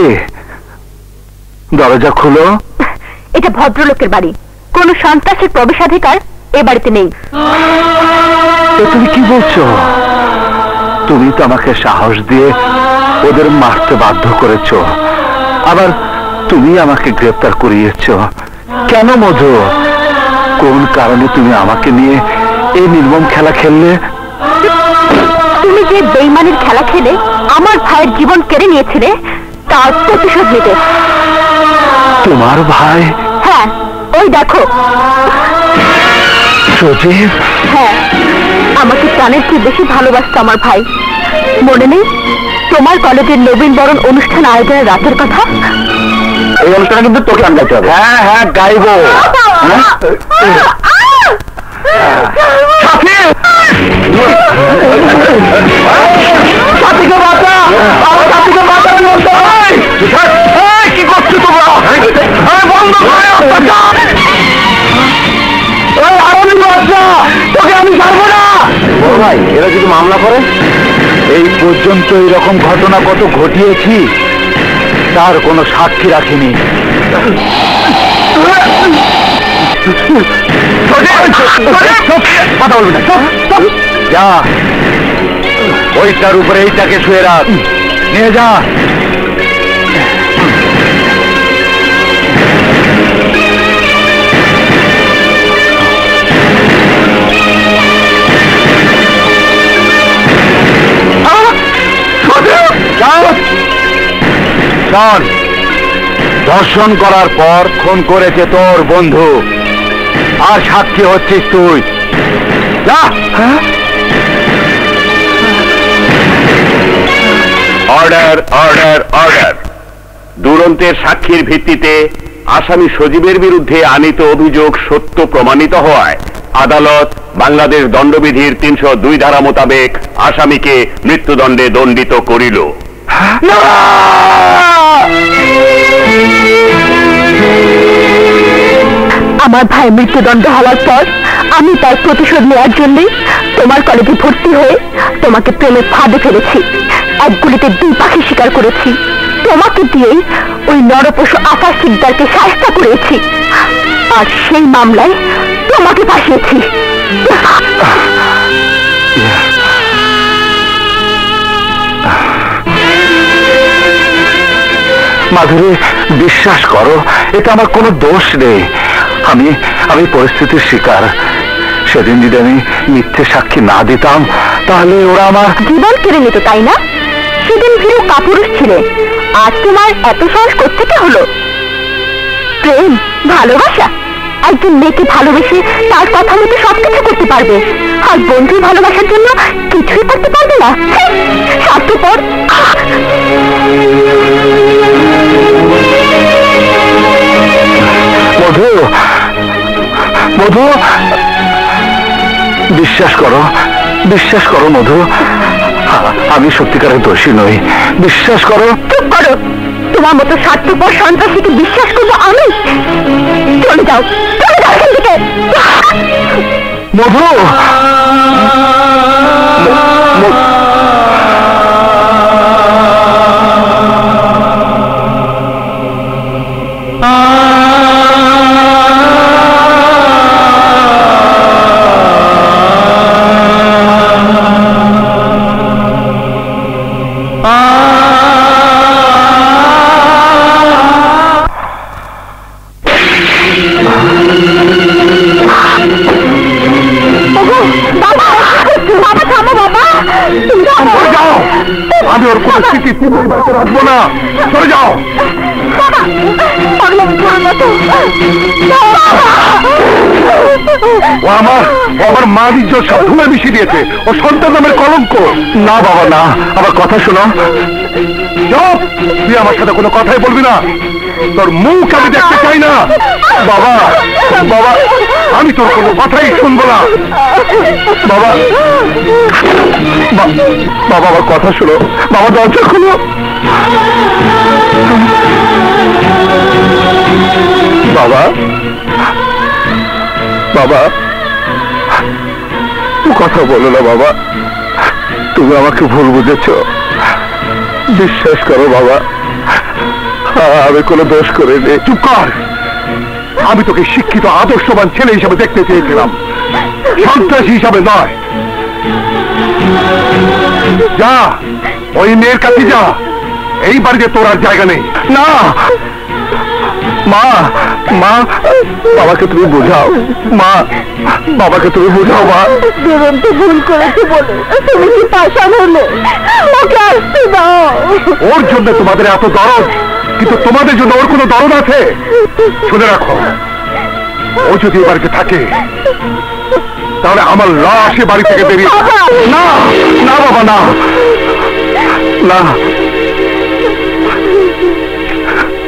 দরজা খুলো। এটা ভদ্রলোকের বাড়ি, কোন সন্ত্রাসের প্রবেশাধিকার এ বাড়িতে নেই। তুমি কি বলছো? তুমি তো আমাকে সাহস দিয়ে ওদের মারতে বাধ্য করেছ, আবার তুমি আমাকে গ্রেফতার করিয়েছ। কেন মধু? কোন কারণে তুমি আমাকে নিয়ে এই নির্মম খেলা খেললে? তুমি যে বেইমানের খেলা খেলে আমার ভাইয়ের জীবন কেড়ে নিয়েছিলে, তার প্রতিশোধ নিতে। তোমার ভাই? হ্যাঁ, ওই দেখো। সজীব? হ্যাঁ, আমাকে প্রাণের চেয়ে বেশি ভালোবাসতো আমার ভাই। মনে নেই তোমার কলেজের নবীনবরণ অনুষ্ঠান আয়োজনের রাতের কথা? এই অনুষ্ঠানে কিন্তু তোকে গাইতে হবে। হ্যাঁ হ্যাঁ, গাইবো। সাথীকে বাঁচা, আমার সাথীকে বাঁচা। কি করছো তোমরা? বন্ধ করে তোকে আমি ছাড়বো না। ভাই, এরা যদি মামলা করে? এই পর্যন্ত এরকম ঘটনা কত ঘটিয়েছি, তার কোনো সাক্ষী রাখিনি। কথা বলবি না, যা ওইটার উপরে এইটাকে শুয়ে রাখ, নিয়ে যা। শোন, ধর্ষণ করার পর খুন করেছে তোর বন্ধু, আর সাক্ষী হচ্ছিস তুই। Order, order, order. দুরন্তের সাক্ষীর ভিত্তিতে আসামি সজীবের বিরুদ্ধে আনীত অভিযোগ সত্য প্রমাণিত হওয়ায় আদালত বাংলাদেশ দণ্ডবিধির 302 ধারা মোতাবেক আসামিকে মৃত্যুদণ্ডে দণ্ডিত করিল। আমার ভাই মৃত্যুদণ্ড হওয়ার পর আমি তার প্রতিশোধ নেওয়ার জন্য তোমার কলেজে ভর্তি হয়ে তোমাকে প্রেমে ফাঁদে ফেলেছি। এক গুলিতে 2 পাখি শিকার করেছি। তোমাকে দিয়েই ওই নরপশু আকাশ সিকদারকে শায়েস্ত করেছি, আর সেই মামলায় তোমাকে ফাঁসিয়েছি। মাধুরী, বিশ্বাস করো, এটা আমার কোনো দোষ নেই। আমি পরিস্থিতির শিকার। সেদিন যদি আমি মিথ্যে সাক্ষী না দিতাম, তাহলে ওরা আমার জীবন কেড়ে নিত, তাই না? সেদিন ভীরু কাপুরুষ ছিলে, আজ তোমার এত সাহস কোত্থেকে হলো? প্রেম, ভালোবাসা, একজন মেয়েকে ভালোবেসে তার কথা মতো সবকিছু করতে পারবে, আর বন্ধুর ভালোবাসার জন্য কিছুই করতে পারবে না? স্বার্থপর। মধু, মধু, বিশ্বাস করো, বিশ্বাস করো মধু, আমি সত্যিকারের দোষী নই, বিশ্বাস করো। চুপ করো, তোমার মতো স্বার্থপর সন্ত্রাসীকে বিশ্বাস করবো আমি? চলে যাও, চলে যাও এখান থেকে। মধু, আমি ওর কোনো স্মৃতি রাখবো না, চলে যাও। ও আমার মা ইজ্জত সব ধুয়ে মিশিয়ে দিয়েছে, ও সন্তান নামের কলঙ্ক। না বাবা, না, আমার কথা শোনো। চুপ, তুই আমার সাথে কোনো কথাই বলবি না, তোর মুখ আমি দেখতে চাই না। বাবা, বাবা, আমি তোর কোনো কথাই শুনবো না। বাবা, বাবা, আমার কথা শোনো। বাবা, দরজা খুলো। বাবা, বাবা, কথা বলো না বাবা, তুমি আমাকে ভুল বুঝেছ। বিশ্বাস করো বাবা, আমি কোনো দোষ করিনি। চুপ কর, আমি তোকে শিক্ষিত আদর্শবান ছেলে হিসাবে দেখতে চেয়েছিলাম, সন্ত্রাসী হিসাবে নয়। যা, ওই মেয়ের কাছে যা, এই বাড়িতে তোর আর জায়গা নেই। না মা, মা, বাবাকে তুমি বোঝাও। মা, বাবাকে তুমি বোঝাও। মা, দুরন্ত ভুল করেছে বলে তুমি কি পাশান হলে? ওকে আসতে দাও। ওর জন্য তোমাদের এত দরদ, কিন্তু তোমাদের জন্য ওর কোনো দরদ আছে? শুনে রাখো, ও যদি এ বাড়িতে থাকে, তাহলে আমার লাশ এ বাড়ি থেকে বেরিয়ে। না, না বাবা, না, না,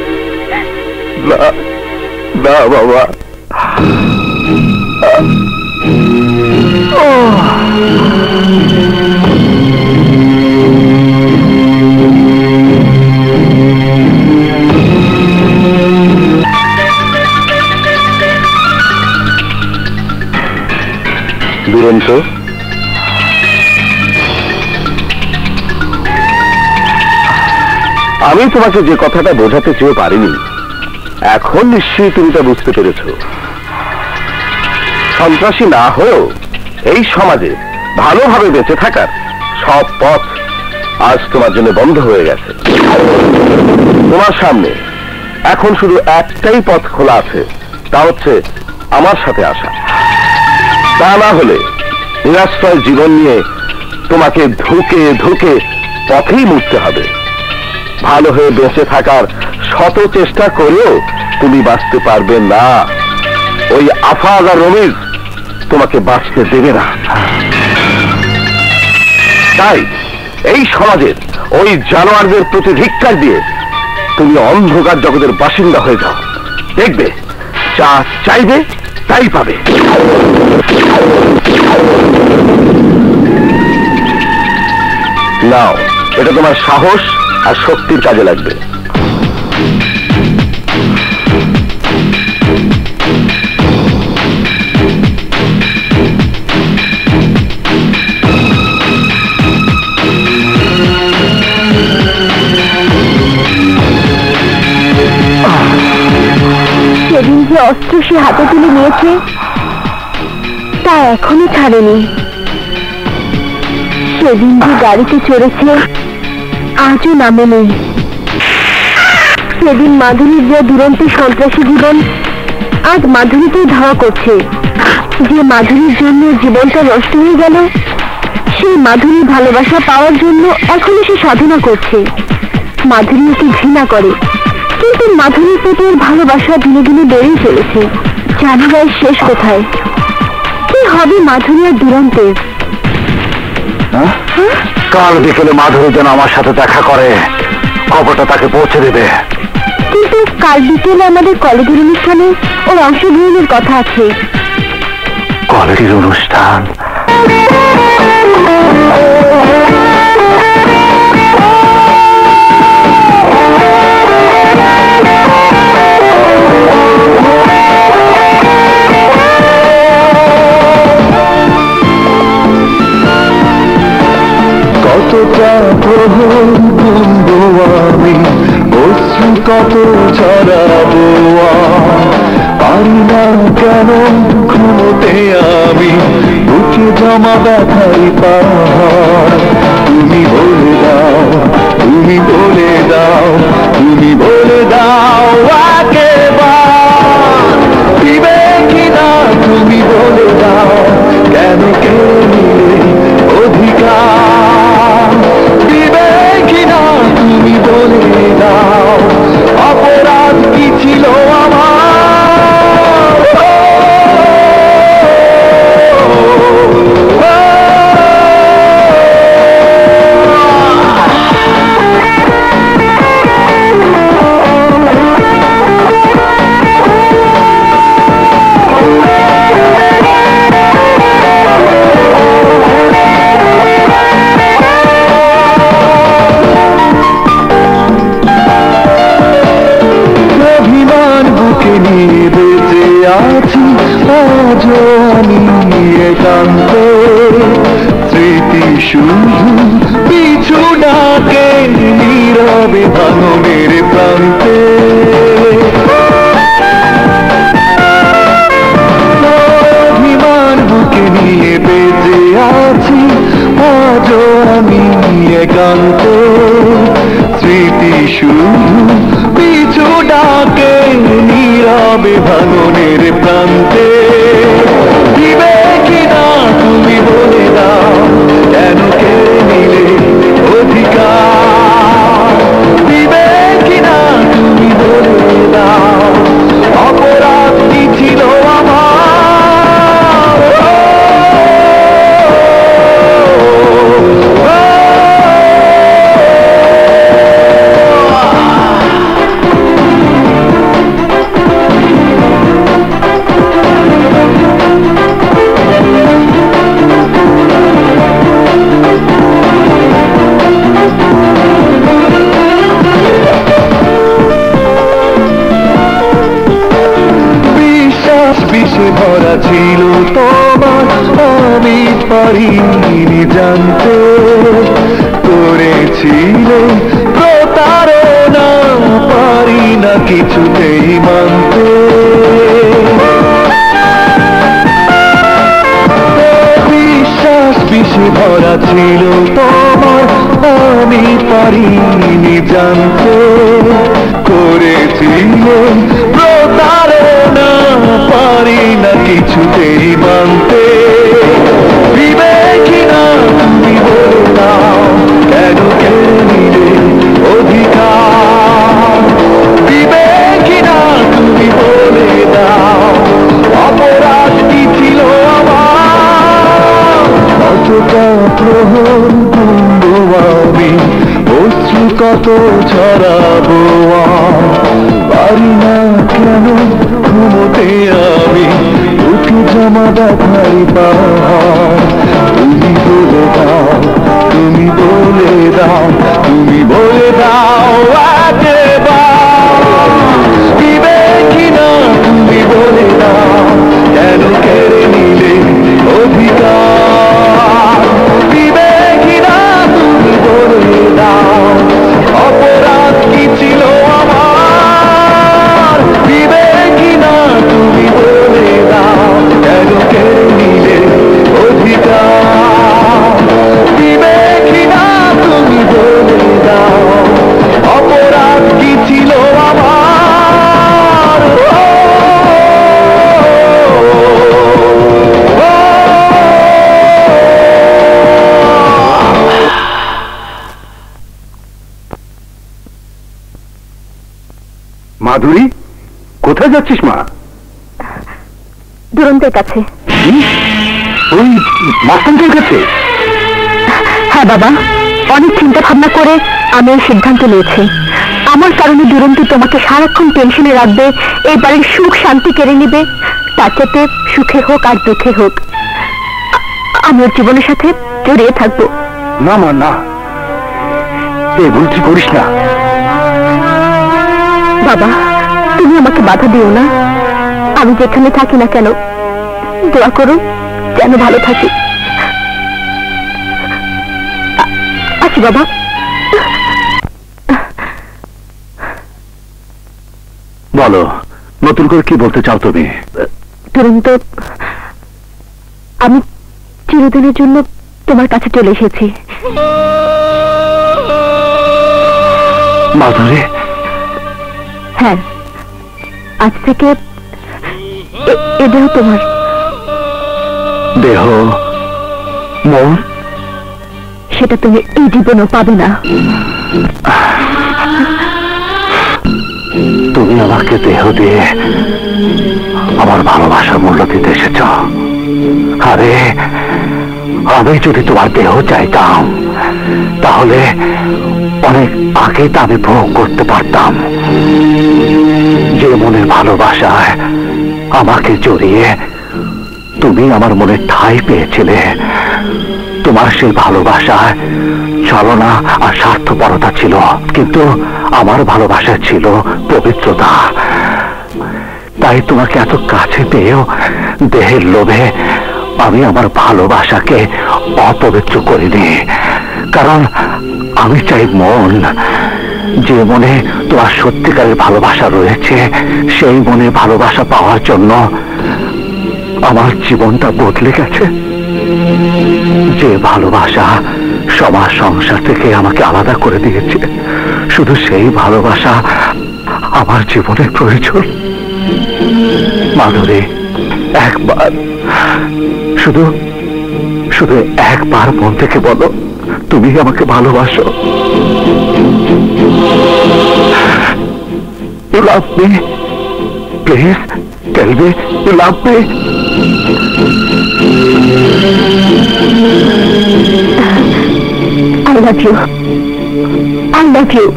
না, না বাবা, দুরন্ত, আমি তোমাকে যে কথাটা বোঝাতে চেয়ে পারিনি, এখন নিশ্চয়ই তুমি তা বুঝতে পেরেছ। সন্ত্রাসী না হয়েও এই সমাজে ভালোভাবে বেঁচে থাকার সব পথ আজ তোমার জন্য বন্ধ হয়ে গেছে। তোমার সামনে এখন শুধু একটাই পথ খোলা আছে, তা হচ্ছে আমার সাথে আসা। তা না হলে নিরাশ্রয় জীবন নিয়ে তোমাকে ধুকে ধুকে পথেই মুক্তি হবে। ভালো হয়ে বেঁচে থাকার শত চেষ্টা করেও তুমি বাঁচতে পারবে না। ওই আফাজ আর রমিজ তোমাকে বাঁচতে দেবে না। তাই এই সমাজের ওই জানোয়ারদের প্রতি ধিক্কার দিয়ে তুমি অন্ধকার জগতের বাসিন্দা হয়ে যাও। দেখবে যা চাইবে তাই পাবে। নাও, এটা তোমার সাহস আর শক্তির কাজে লাগবে। সেদিন যে অস্ত্র সে হাতে তুলে নিয়েছে তা এখনো ছাড়েনি। সেদিন যে গাড়িতে চড়েছে আজও নামেনি। সেদিন মাধুরীর যে দুরন্ত সন্ত্রাসী জীবন আজ মাধুরীতেই ধাওয়া করছে। যে মাধুরীর জন্য জীবনটা নষ্ট হয়ে গেল, সেই মাধুরীর ভালোবাসা পাওয়ার জন্য এখনো সে সাধনা করছে। মাধুরী ওকে ঘৃণা করে, কিন্তু মাধুরীর প্রতি ওর ভালোবাসা দিনে দিনে বেড়েই চলেছে। জানি না এর শেষ কোথায়, কি হবে মাধুরী আর দুরন্তের। কাল বিকেলে মাধুরী যেন আমার সাথে দেখা করে, খবরটা তাকে পৌঁছে দেবে। কিন্তু কাল বিকেলে আমাদের কলেজের অনুষ্ঠানে ওর অংশগ্রহণের কথা আছে। কলেজের অনুষ্ঠান? কতটা প্রহর গুনবো আমি, অশ্রু কত ছড়াবো, পারি না কেন ঘুমোতে আমি, বুকে জমা ব্যথাই পাহাড়। তুমি বলে দাও, তুমি বলে দাও, তুমি বলে দাও একেবার, দিবে কিনা তুমি বলে দাও, কেন কেউ নিলে অধিকার, দিবে কিনা তুমি বলে দাও, অপরাধ কি ছিল আমার। স্মৃতি শুধু পিছু ডাকে নীরবে ভাঙনের প্রান্তে, অভিমান বুকে নিয়ে বেঁচে আছি আজও আমি একান্তে। স্মৃতি শুধু পিছু ডাকে নীরবে ভাঙনের প্রান্তে, দিবে কিনা তুমি বলে দাও, কেন কে নিলে অধিকার, দিবে কিনা তুমি ভরা ছিল তোমার, আমি পারিনি জানতে, করেছিলে প্রতারণা, পারি না কিছুতেই মানতে। বিশ্বাস বিষে ভরা ছিল তোমার, আমি পারিনি জানতে, করেছিলে প্রতারণা, পারি না কিছুতেই মানতে। বিবেকিনা তুমি বলে দাও, কেন কেড়ে নিলে অধিকার? বিবেকিনা তুমি বলে দাও, অপরাধ কি ছিল আমার? কতটা প্রহর গুনবো আমি, অশ্রু কত ছড়াবো, পারি না কেন ঘুমোতে আমি, উঠে জমা ব্যথার পাহাড়। তুমি বলে দাও, তুমি বলে দাও, তুমি বলে দাও একবার। বিবেকিনা তুমি বলে দাও, কেন কেড়ে নিলে অধিকার? বিবেকিনা তুমি বলে দাও, অপরাধ কি ছিল আমার? বিবেকিনা তুমি বলে দাও, কেন কেড়ে নিলে অধিকার? বিবেকিনা তুমি বলে দাও, অপরাধ কি ছিল আমার? মাধুরী, কোথায় যাচ্ছিস মা? দুরন্তের কাছে। ওই মাস্টারের কাছে? হ্যাঁ বাবা, অনেক চিন্তা ভাবনা করে আমি এই সিদ্ধান্ত নিয়েছি। আমার কারণে দুরন্ত তোমাকে সারাক্ষণ টেনশনে রাখবে, এই বাড়ির সুখ শান্তি কেড়ে নিবে, তার চাইতে সুখে হোক আর দুঃখে হোক আমি ওর জীবনের সাথে জড়িয়ে থাকবো। না মা, না, এই ভুল তুই করিস না। বাবা, তুমি আমাকে বাধা দিও না। আমি যেখানে থাকি না কেন, দোয়া করো যেন ভালো থাকি। আছি বাবা। বলো, নতুন করে কি বলতে চাও তুমি? তুরন্ত আমি চিরদিনের জন্য তোমার কাছে চলে এসেছি। মাধুরী? হ্যাঁ, আজ থেকে এ দেহ তোমার। দেহ? মন? সেটা তুমি এই জীবনও পাবে না। তুমি আমাকে দেহ দিয়ে আমার ভালোবাসার মূল্য দিতে এসেছ। আরে, আমি যদি তোমার দেহ চাইতাম, তাহলে অনেক আগে তা আমি ভোগ করতে পারতাম। যে মনের ভালোবাসায় আমাকে জড়িয়ে তুমি আমার মনে ঠাঁই পেয়েছিলে, তোমার সেই ভালোবাসায় ছলনা আর স্বার্থপরতা ছিল, কিন্তু আমার ভালোবাসা ছিল পবিত্রতা। তাই তোমাকে এত কাছে পেয়েও দেহের লোভে আমি আমার ভালোবাসাকে অপবিত্র করিনি। কারণ আমি চাই মন, যে মনে তোমার সত্যিকারের ভালোবাসা রয়েছে, সেই মনে ভালোবাসা পাওয়ার জন্য আমার জীবনটা বদলে গেছে। যে ভালোবাসা সমাজ সংসার থেকে আমাকে আলাদা করে দিয়েছে, শুধু সেই ভালোবাসা আমার জীবনের প্রয়োজন। মাধুরী, একবার, শুধু শুধু একবার মন থেকে বলো, তুমি আমাকে ভালোবাসো। You love me? Please tell me you love me. I love you. I love you.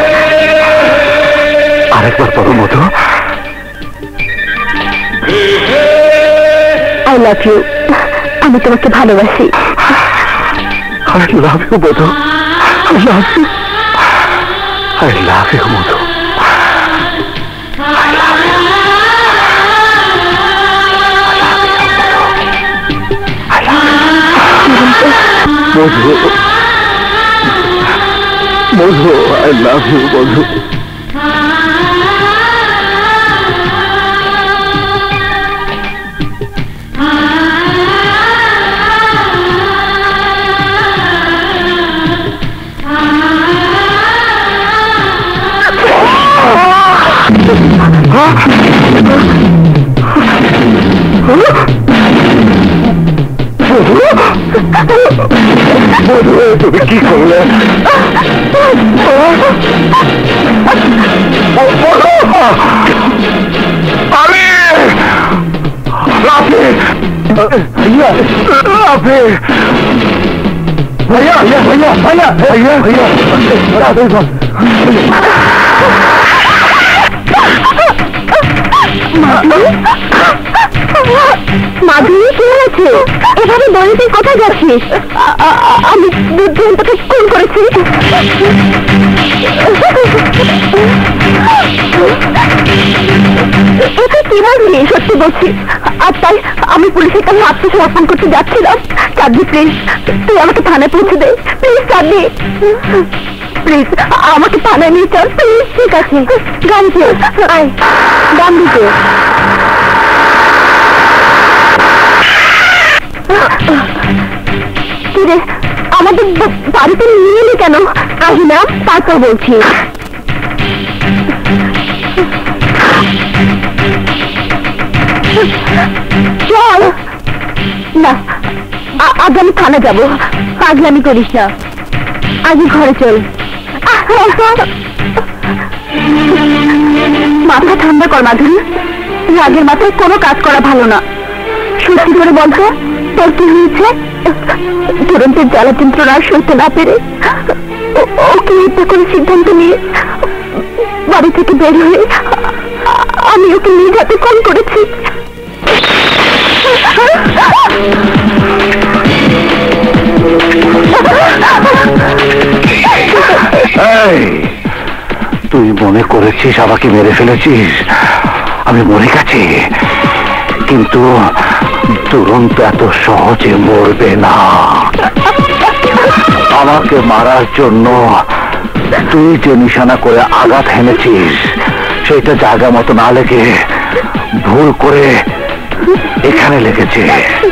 আরেকবার বলো মধু। I love you. আমি তোমাকে ভালোবাসি। I love you Madhu. I love you. I love you Madhu. I love you. I I love you বন্ধু। তুমি কি করলে? আমি রাফি, ভাইয়া রাফি, ভাইয়া ভাইয়া ভাইয়া ভাইয়া ভাইয়া ভাইয়া মাধুরী, কি হয়েছে? এভাবে দড়িতে কোথায় যাচ্ছিস? আমি তোকে খুন করেছি। এটা কি বলবি? সত্যি বলছি। আর তাই আমি পুলিশের কাছে আত্মসমর্পণ করতে যাচ্ছিলাম। চাঁদনি, প্লিজ তুই আমাকে থানায় পৌঁছে দে। প্লিজ চাঁদনি, প্লিজ আমাকে থানায় নিয়ে চল প্লিজ। ঠিক আছে, গাড়িতে আয়, ডান দিকে। কিরে, আমাদের বাড়িতে নিয়ে এলি কেন? আহিনা, তারপর বলছি। চল না, আজ আমি থানা যাবো। পাগলামি করিস না, আগে ঘরে চল। মাথা ঠান্ডা কর মাধুরী, রাগের মাথায় কোনো কাজ করা ভালো না। সত্যি করে বলতো, তোর কি হয়েছে? দুরন্তের জ্বালা যন্ত্রণা সইতে না পেরে ওকে হত্যা করে সিদ্ধান্ত নিয়ে বাড়ি থেকে বের হয়ে আমি ওকে নিজ হাতে খুন করেছি। তুই মনে করেছিস আমাকে মেরে ফেলেছিস? আমি মরে গেছি, কিন্তু দুরন্ত এত সহজে মরবে না। আমাকে মারার জন্য তুই যে নিশানা করে আঘাত হেনেছিস, সেটা জায়গা মতো না লেগে ভুল করে এখানে লেগেছে।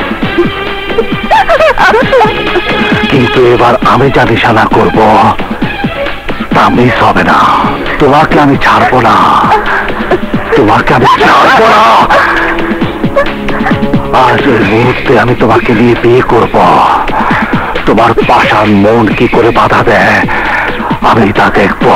কিন্তু এবার আমি যা নিশানা করব তা মিস হবে না। তোমাকে আমি ছাড়বো না, তোমাকে আমি ছাড়বো না। আজ এই মুহূর্তে আমি তোমাকে নিয়ে বিয়ে করব। তোমার পাষাণ মন কি করে বাধা দেয় আমি তা দেখবো।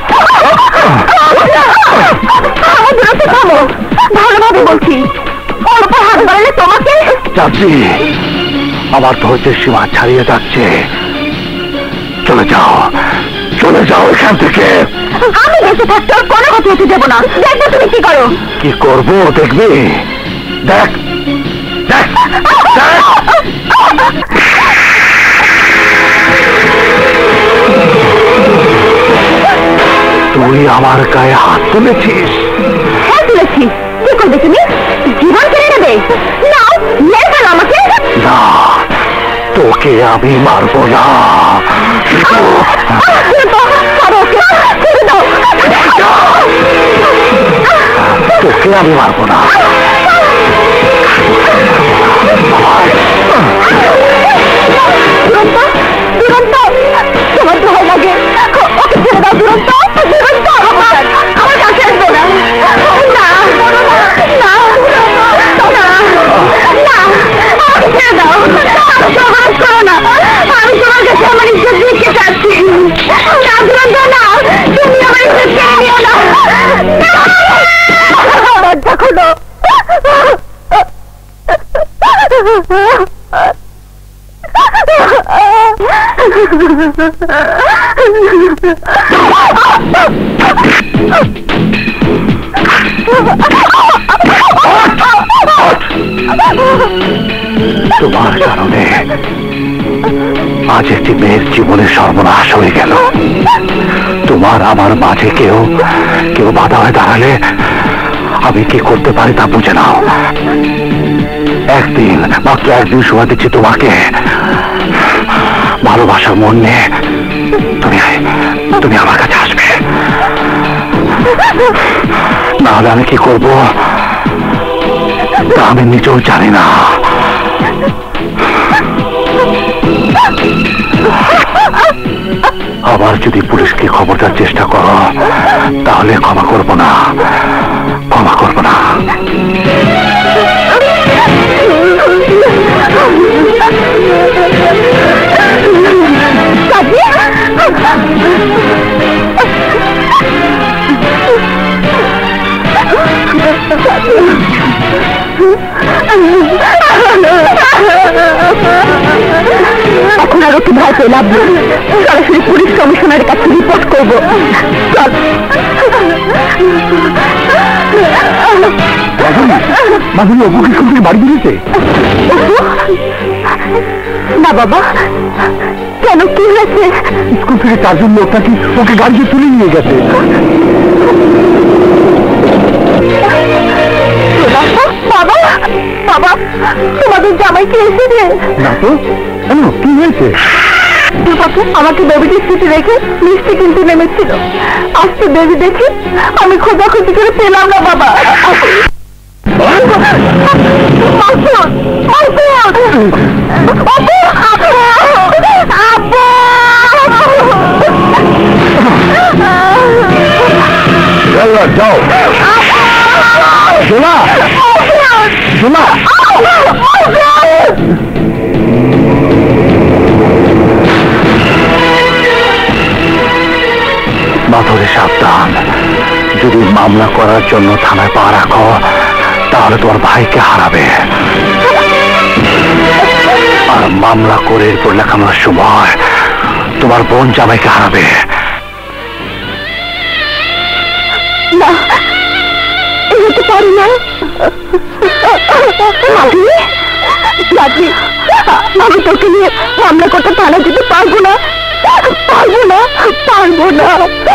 ভালোভাবে বলছি, হাত বাড়ালে তোমাকে। চাচি, আমার ধৈর্যের সীমা ছাড়িয়ে যাচ্ছে। চলে যাও, চলে যাও এখান থেকে। আমি বেঁচে থাকতে আর কোনো কথা হতে যাবো না। দেখবো তুমি কি করো। কি করবো দেখবি? দেখ দেখ দেখ। তুই আমার গায়ে হাত তুলেছিস? হ্যাঁ তুলেছি। কি করবে তুমি? জীবন কেড়ে নেবে? না, মেরে ফেলো আমাকে। না, তোকে আমি মারবো না। তোকে আমি মারবো না। দুরন্ত, তোমার ভয় লাগে? ওকে ছেড়ে দাও দুরন্ত। দুরন্ত, আমার কাছে আসবো না। না না না, আমাকে ছেড়ে দাও। সহজ করো না, আমি তোমার কাছে আমার ইজ্জত দিতে চাচ্ছি। না দুরন্ত, না, তুমি আমার ইজ্জত কেড়ে নিও না। দরজা খোলো। তোমার কারণে আজ একটি মেয়ের জীবনে সর্বনাশ হয়ে গেল। তোমার আমার মাঝে কেউ বাধা হয়ে দাঁড়ালে আমি কি করতে পারি তা বুঝে নাও। একদিন, মাত্র একদিন সময় দিচ্ছি তোমাকে। ভালোবাসার মন নিয়ে তুমি আমার কাছে আসবে। না হলে আমি কি করব তা আমি নিজেও জানি না। আবার যদি পুলিশকে খবর দেওয়ার চেষ্টা করো তাহলে ক্ষমা করব না, ক্ষমা করব না। এখন আর একটু ভয় পেয়ে লাভ নেই, সরাসরি পুলিশ কমিশনারের কাছে রিপোর্ট করবো। চল। মাধুরী অপুকে স্কুল থেকে বাড়ি দিয়েছে? না বাবা, কেন কি হয়েছে? স্কুল থেকে 4 জন লোক নাকি ওকে গাড়িতে তুলে নিয়ে গেছে। বাবা, বাবা, তোমাদের জামাইকে এসেছে? না তো, কেন কি হয়েছে? আমাকে বেবিটির সিটে রেখে মিষ্টি কিনতে নেমেছিল। আজ তো বেবি দেখি আমি খোঁজাখুঁজি করে পেলাম না বাবা। যাও শোনা, শোনা, মাথরে সাবধান। যদি মামলা করার জন্য থানায় পা রাখো তাহলে তোমার ভাইকে হারাবে, আর মামলা করে এরপর লেখানোর সময় তোমার বোন জামাইকে হারাবে। না, এগোতে পারি না। আমি তোকে নিয়ে মামলা করতে থানা যেতে পারবো না, পারবো না, পারবো না।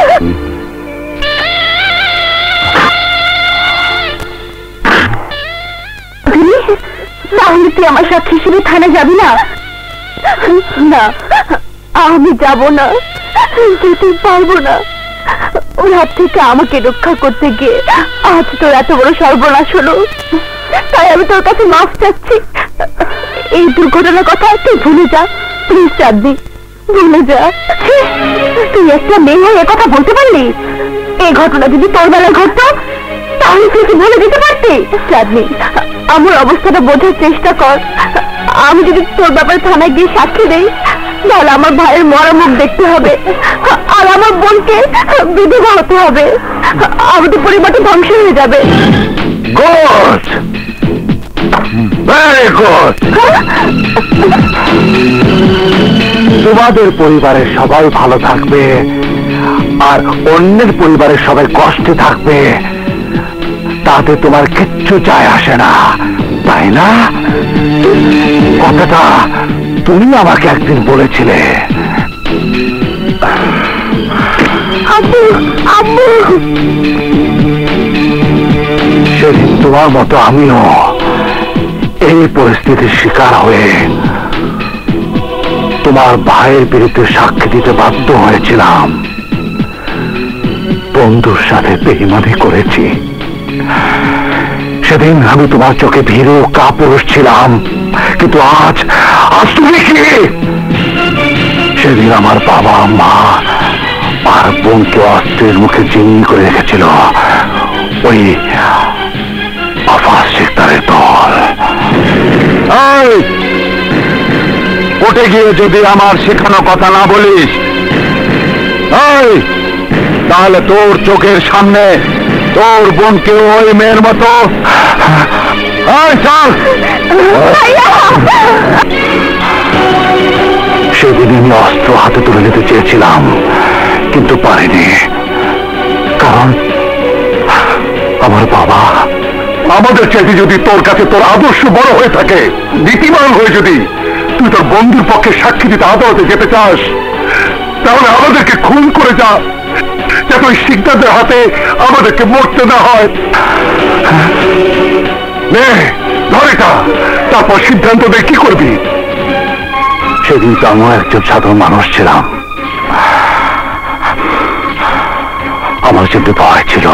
তাহলে তুই আমার সাথে হিসেবে থানা যাবি না? না, আমি যাব না, যেতে পারবো না। ওর হাত থেকে আমাকে রক্ষা করতে গিয়ে আজ তোর এত বড় সর্বনাশ হলো, তাই আমি তোর কাছে মাফ চাচ্ছি। এই দুর্ঘটনার কথা তুই ভুলে যা, প্লিজ চাঁদনি, ভুলে যা। তুই একটা মেয়ে হয়ে এ কথা বলতে পারলি? এই ঘটনা যদি তোর বেলায় ঘটতো তাহলে তুই কি বলে দিতে পারতি? চাঁদনি, আমার অবস্থাটা বোঝার চেষ্টা কর। আমি যদি তোর ব্যাপারে থানায় গিয়ে সাক্ষী দেই তাহলে আমার ভাইয়ের মরা মুখ দেখতে হবে, আর আমার বোনকে বিধবা হতে হবে, আমাদের পরিবারটা ধ্বংস হয়ে যাবে। Good, very good. তোমাদের পরিবারের সবাই ভালো থাকবে আর অন্যের পরিবারের সবাই কষ্টে থাকবে, তাতে তোমার কিচ্ছু যায় আসে না, তাই না? কথাটা তুমি আমাকে একদিন বলেছিলে। আব্বু, আব্বু। সেদিন তোমার মতো আমিও এই পরিস্থিতির শিকার হয়ে তোমার ভাইয়ের বিরুদ্ধে সাক্ষী দিতে বাধ্য হয়েছিলাম। বন্ধুর সাথে বেঈমানি করেছি। সেদিন আমি তোমার চোখে ভীরু কাপুরুষ ছিলাম, কিন্তু আজ আজ তুমি কি? সেদিন আমার বাবা মা আর বোনকে অস্ত্রের মুখে জিম্মি করে রেখেছিল ওই আফাজ শিকদারের দল। কোর্টে গিয়ে যদি আমার শেখানো কথা না বলিস তাহলে তোর চোখের সামনে তোর বোনকে ওই মেয়ের মতো সেদিন আমি অস্ত্র হাতে তুলে নিতে চেয়েছিলাম, কিন্তু পারিনি, কারণ আমার বাবা আমাদের চাইতে যদি তোর কাছে তোর আদর্শ বড় হয়ে থাকে, নীতিমান হয়ে যদি তুই তোর বন্ধুর পক্ষে সাক্ষী দিতে আদালতে যেতে চাস, তাহলে আমাদেরকে খুন করে যা, যাতে ওই শিকদারদের হাতে আমাদেরকে মরতে না হয়। নে ধর এটা, তারপর সিদ্ধান্ত দে কি করবি। সেদিন তো আমিও একজন সাধারণ মানুষ ছিলাম, আমার কিন্তু ভয় ছিল,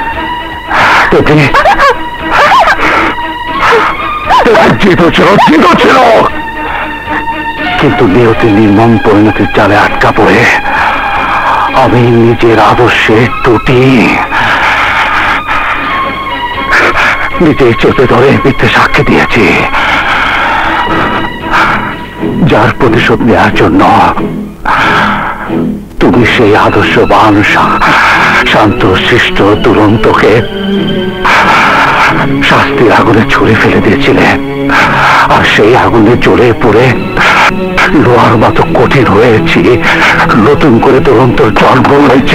জিত ছিল, কিন্তু নিয়তি নির্মম পরিণতির জালে আটকা পড়ে আমি নিজের আদর্শের ত্রুটি নিজে চেপে ধরে মিথ্যে সাক্ষী দিয়েছি, যার প্রতিশোধ নেওয়ার জন্য তুমি সেই আদর্শবান শান্ত শিষ্ট দুরন্তকে শাস্তির আগুনে ছুড়ে ফেলে দিয়েছিলে, আর সেই আগুনে জ্বলে পড়ে লোহার মতো কঠিন হয়েছি, নতুন করে দুরন্তর জন্ম হয়েছে।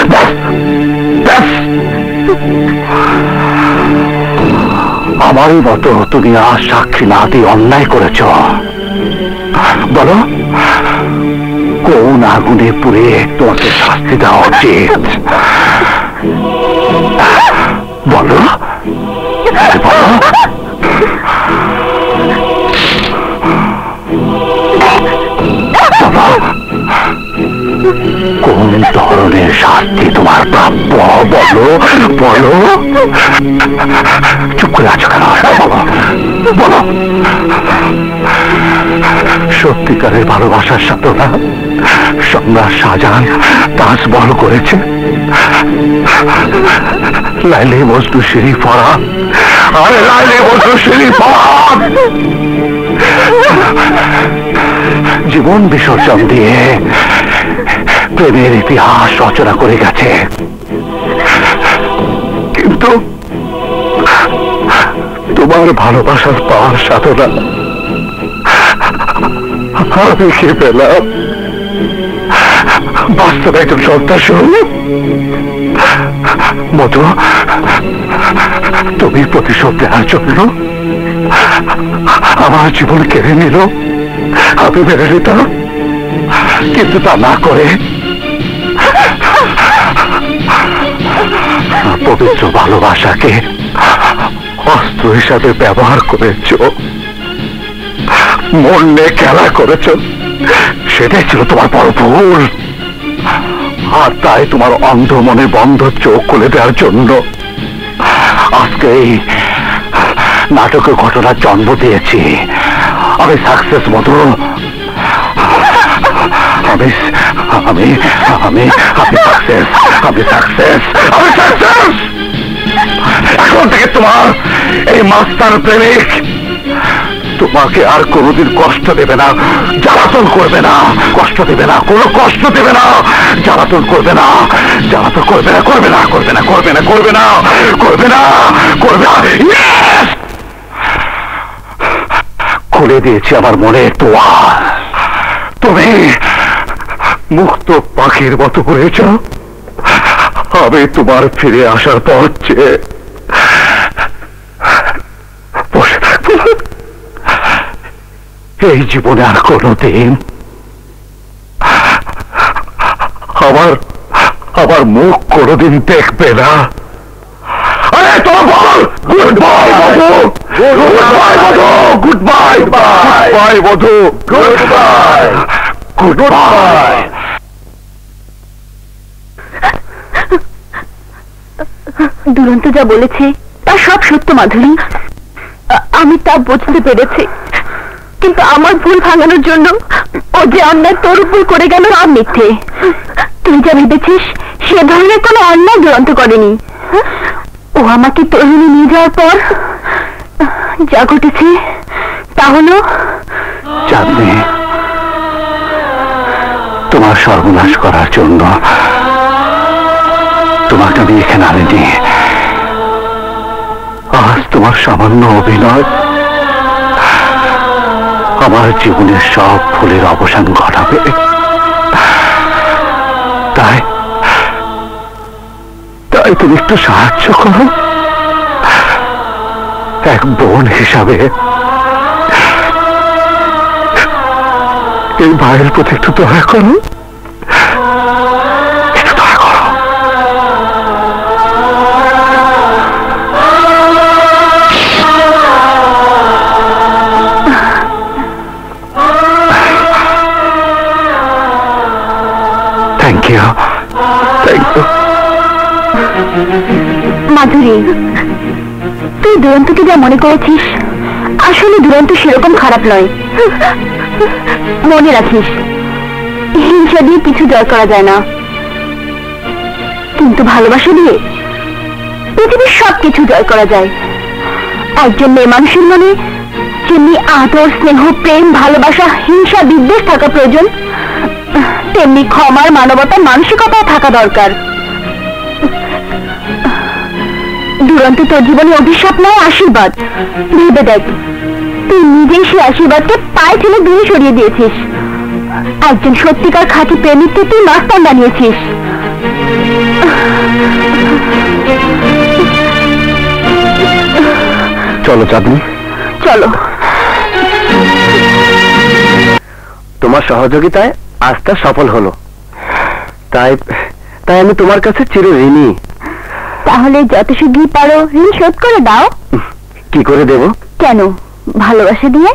আমারই মতো তুমি আজ সাক্ষী না দিয়ে অন্যায় করেছ। বলো কোন আগুনে পুড়ে তোমাকে শাস্তি দেওয়া উচিত? বলো বলো। কোন ধরনের শাস্তি তোমার প্রাপ্য? বলো বলো। চুপ করে আছো কেন? বলো বলো। সত্যিকারের ভালোবাসার সাধনা সম্রাট শাহজাহান তাজমহল করেছে, লাইলে মজনু শিরি ফরহাদ, আরে লাইলে মজনু শিরি ফরহাদ জীবন বিসর্জন দিয়ে প্রেমের ইতিহাস রচনা করে গেছে, কিন্তু তোমার ভালোবাসার পাওয়ার সাধনা আমি খেয়ে পেলাম বাস্তবে একজন সন্ত্রাসী। মধু, তুমি প্রতিশোধ দেওয়ার জন্য আমার জীবন কেড়ে নিল, আমি মেনে নিতাম, কিন্তু তা না করে পবিত্র ভালোবাসাকে অস্ত্র হিসাবে ব্যবহার করেছ, মন নিয়ে খেলা করেছ। সেটাই ছিল তোমার বড় ভুল, আর তাই তোমার অন্ধ মনে বন্ধ চোখ খুলে দেওয়ার জন্য আজকে এই নাটকের ঘটনার জন্ম দিয়েছি। আমি সাকসেস মতো, আমি আমি আমি আমি সাকসেস, আমি সাকসেস, আমি সাকসেস। এখন থেকে তোমার এই মাস্টার প্রেমিক তোমাকে আর কোনোদিন কষ্ট দেবে না, জ্বালাতন করবে না, কষ্ট দেবে না, কোনো কষ্ট দেবে না, জ্বালাতন করবে না, জ্বালাতন করবে না, করবে না, করবে না, করবে না, করবে না, করবে না, করবে না। খুলে দিয়েছি আমার মনে তোয়ার, তুমি মুক্ত পাখির মতো হয়েছ। আমি তোমার ফিরে আসার পর চেয়ে বসে থাকবো এই জীবনে আর কোনদিন আমার মুখ কোনদিন দেখবে না। আরে তো বল গুড বাই বধু, গুড বাই বধু, গুড বাই, বাই বধু, goodbye, goodbye. Duranta যা বলেছে তা সব সত্য মাধুরী, আমি তা বুঝতে পেরেছি, কিন্তু আমার ভুল ভাঙানোর জন্য ও যে অন্যায় তোর উপর করে গেল আর মিথ্যে। তুই যা ভেবেছিস সে ধরনের কোনো অন্যায় দুরন্ত করেনি। ও আমাকে তরুণী নিয়ে যাওয়ার পর যা ঘটেছে তা হলো চাঁদনি তোমার সর্বনাশ করার জন্য তোমাকে আমি এখানে আনিনি। আজ তোমার সামান্য অভিনয় আমার জীবনের সব ভুলের অবসান ঘটাবে। তাই তাই তুমি একটু সাহায্য করো, এক বোন হিসাবে এই ভাইয়ের প্রতি একটু দয়া করো, একটু দয়া করো। Thank you, thank you. Madhuri, তুই দুরন্তকে যা মনে করেছিস, আসলে দুরন্ত সেরকম খারাপ নয়। মনে রাখিস, হিংসা দিয়ে কিছু জয় করা যায় না, কিন্তু ভালোবাসা দিয়ে পৃথিবীর সবকিছু জয় করা যায়। একজন মেয়ে মানুষের মনে যেমনি আদর, স্নেহ, প্রেম, ভালোবাসা, হিংসা, বিদ্বেষ থাকা প্রয়োজন, তেমনি ক্ষমার, মানবতা, মানসিকতা থাকা দরকার। দুরন্ত তোর জীবনে অভিশাপ নয়, আশীর্বাদ। ভেবে দেখ, তুই নিজেই সেই আশীর্বাদকে পায়ে ঠেলে দূরে সরিয়ে দিয়েছিস। একজন সত্যিকার খাঁটি প্রেমিককে তুই মাস্তান বানিয়েছিস। চলো চাঁদনি, চলো। তোমার সহযোগিতায় আজটা সফল হলো, তাই তাই আমি তোমার কাছে চির ঋণী। তাহলে যত শীঘ্রই পারো ঋণ শোধ করে দাও। কি করে দেব? কেন, ভালোবাসা দিয়ে?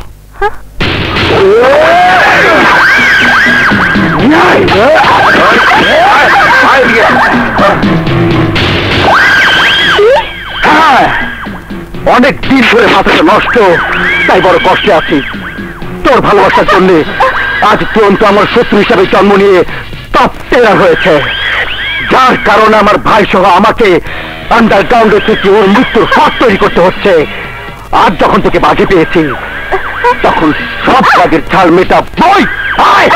অনেক দিন ধরে মাথাটা নষ্ট, তাই বড় কষ্টে আছি। তোর ভালোবাসার জন্য আজ তুরন্ত আমার শত্রু হিসাবে জন্ম নিয়ে তপ্তেরা হয়েছে, যার কারণে আমার ভাই সহ আমাকে আন্ডারগ্রাউন্ডে থেকে ওর মৃত্যুর পথ তৈরি করতে হচ্ছে। আজ যখন তোকে বাজে পেয়েছি, তখন সব কাজের ছাড় মেটা বই। আয়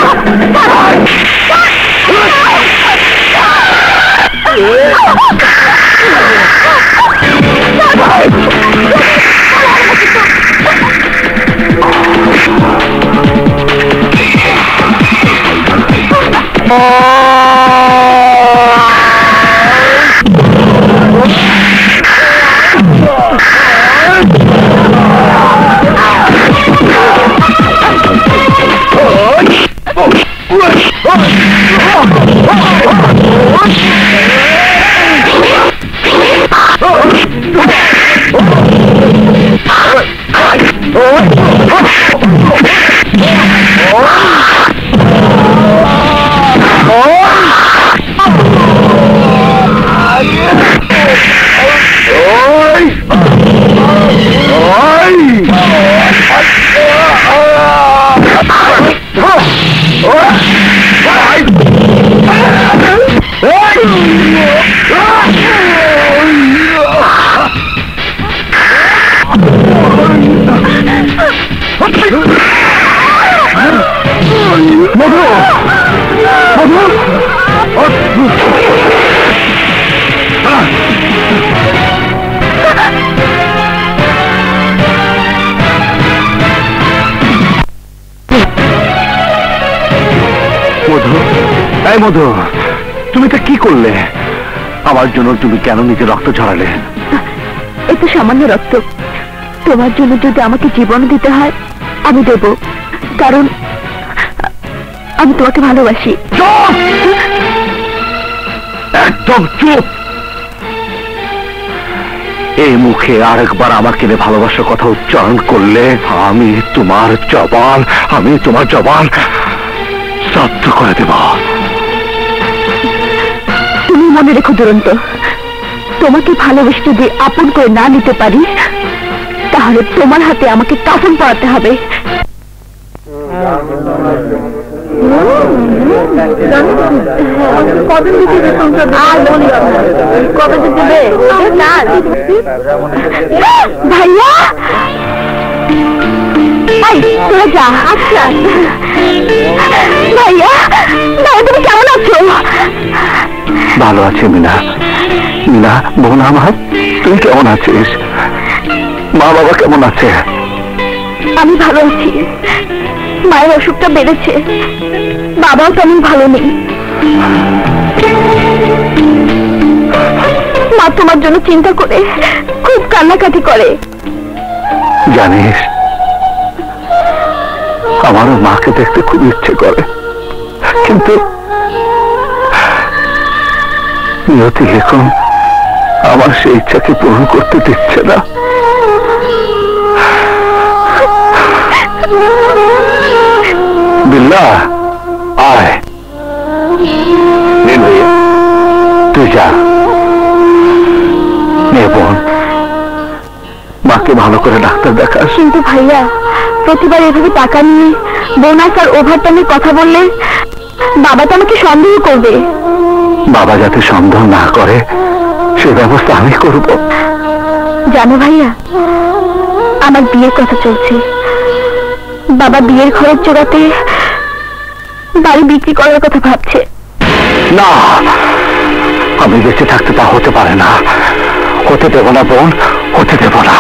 মধু, তুমি তো কি করলে? আমার জন্য তুমি কেন নিজে রক্ত ঝরালে? এ তো সামান্য রক্ত, তোমার জন্য যদি আমাকে জীবন দিতে হয় আমি দেব, কারণ আমি তোমাকে ভালোবাসি। একদম চুপ! এই মুখে আরেকবার আমাকে ভালোবাসার কথা উচ্চারণ করলে আমি তোমার জবান শ্রাদ্ধ করে দেব। তুমি মনে রেখো দুরন্ত, তোমাকে ভালোবেসে যদি আপন করে না নিতে পারি, তাহলে তোমার হাতে আমাকে কাফন পরাতে হবে। ভাইয়া, তোরা যা। আচ্ছা ভাইয়া, তুমি কেমন আছো? ভালো আছি মিনা। মিনা বোন আমার, তুই কেমন আছিস? মা বাবা কেমন আছে? আমি ভালো আছি। মায়ের অসুখটা বেড়েছে, বাবাও তেমন ভালো নেই। মা তোমার জন্য চিন্তা করে খুব কান্নাকাটি করে। জানিস, আমারও মাকে দেখতে খুব ইচ্ছে করে, কিন্তু নিয়তি এখন আমার সেই ইচ্ছাকে পূরণ করতে দিচ্ছে না। বিল্লা, আয়। তুই যা, ভালো করে ডাক্তার দেখাস। কিন্তু ভাইয়া, প্রতিবার এভাবে টাকা নিয়ে বোনাস আর ওভারটাইমের কথা বললে বাবা তো আমাকে সন্দেহ করবে। বাবা যাতে সন্দেহ না করে সে ব্যবস্থা আমি করব। জানো ভাইয়া, আমার বিয়ের কথা চলছে। বাবা বিয়ের খরচ জোগাতে বাড়ি বিক্রি করার কথা ভাবছে। না, আমি বেঁচে থাকতে তা হতে পারে না। হতে দেব না বোন, হতে দেব না।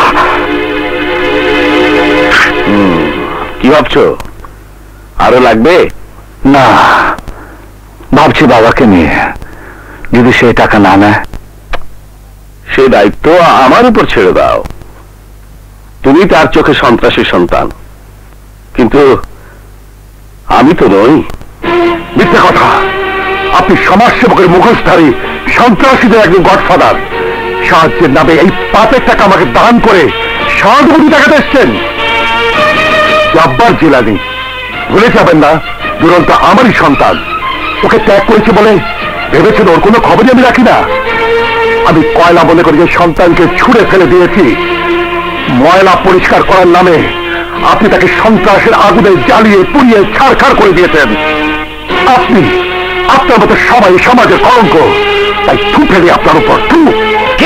কি ভাবছো, আরো লাগবে? না, ভাবছি বাবাকে নিয়ে যদি সে টাকা না নেয়। সে দায়িত্ব আমার উপর ছেড়ে দাও। তুমি তার চোখে সন্ত্রাসী সন্তান, কিন্তু আমি তো নই। মিথ্যে কথা। আপনি সমাজসেবকের মুখোশধারী সন্ত্রাসীদের একজন গডফাদার। সাহায্যের নামে এই পাপের টাকা আমাকে দান করে সহানুভূতি দেখাতে এসছেন। জব্বার জিলানি, ভুলে যাবেন না দুরন্ত আমারই সন্তান। ওকে ত্যাগ করেছে বলে ভেবেছেন ওর কোনো খবরই আমি রাখি না? আমি কয়লা মনে করে যে সন্তানকে ছুঁড়ে ফেলে দিয়েছি, ময়লা পরিষ্কার করার নামে আপনি তাকে সন্ত্রাসের আগুনে জ্বালিয়ে পুড়িয়ে ছাড়খাড় করে দিয়েছেন। আপনি, আপনার মতো সবাই সমাজের কলঙ্ক, তাই থু ফেলে আপনার উপর থু। কি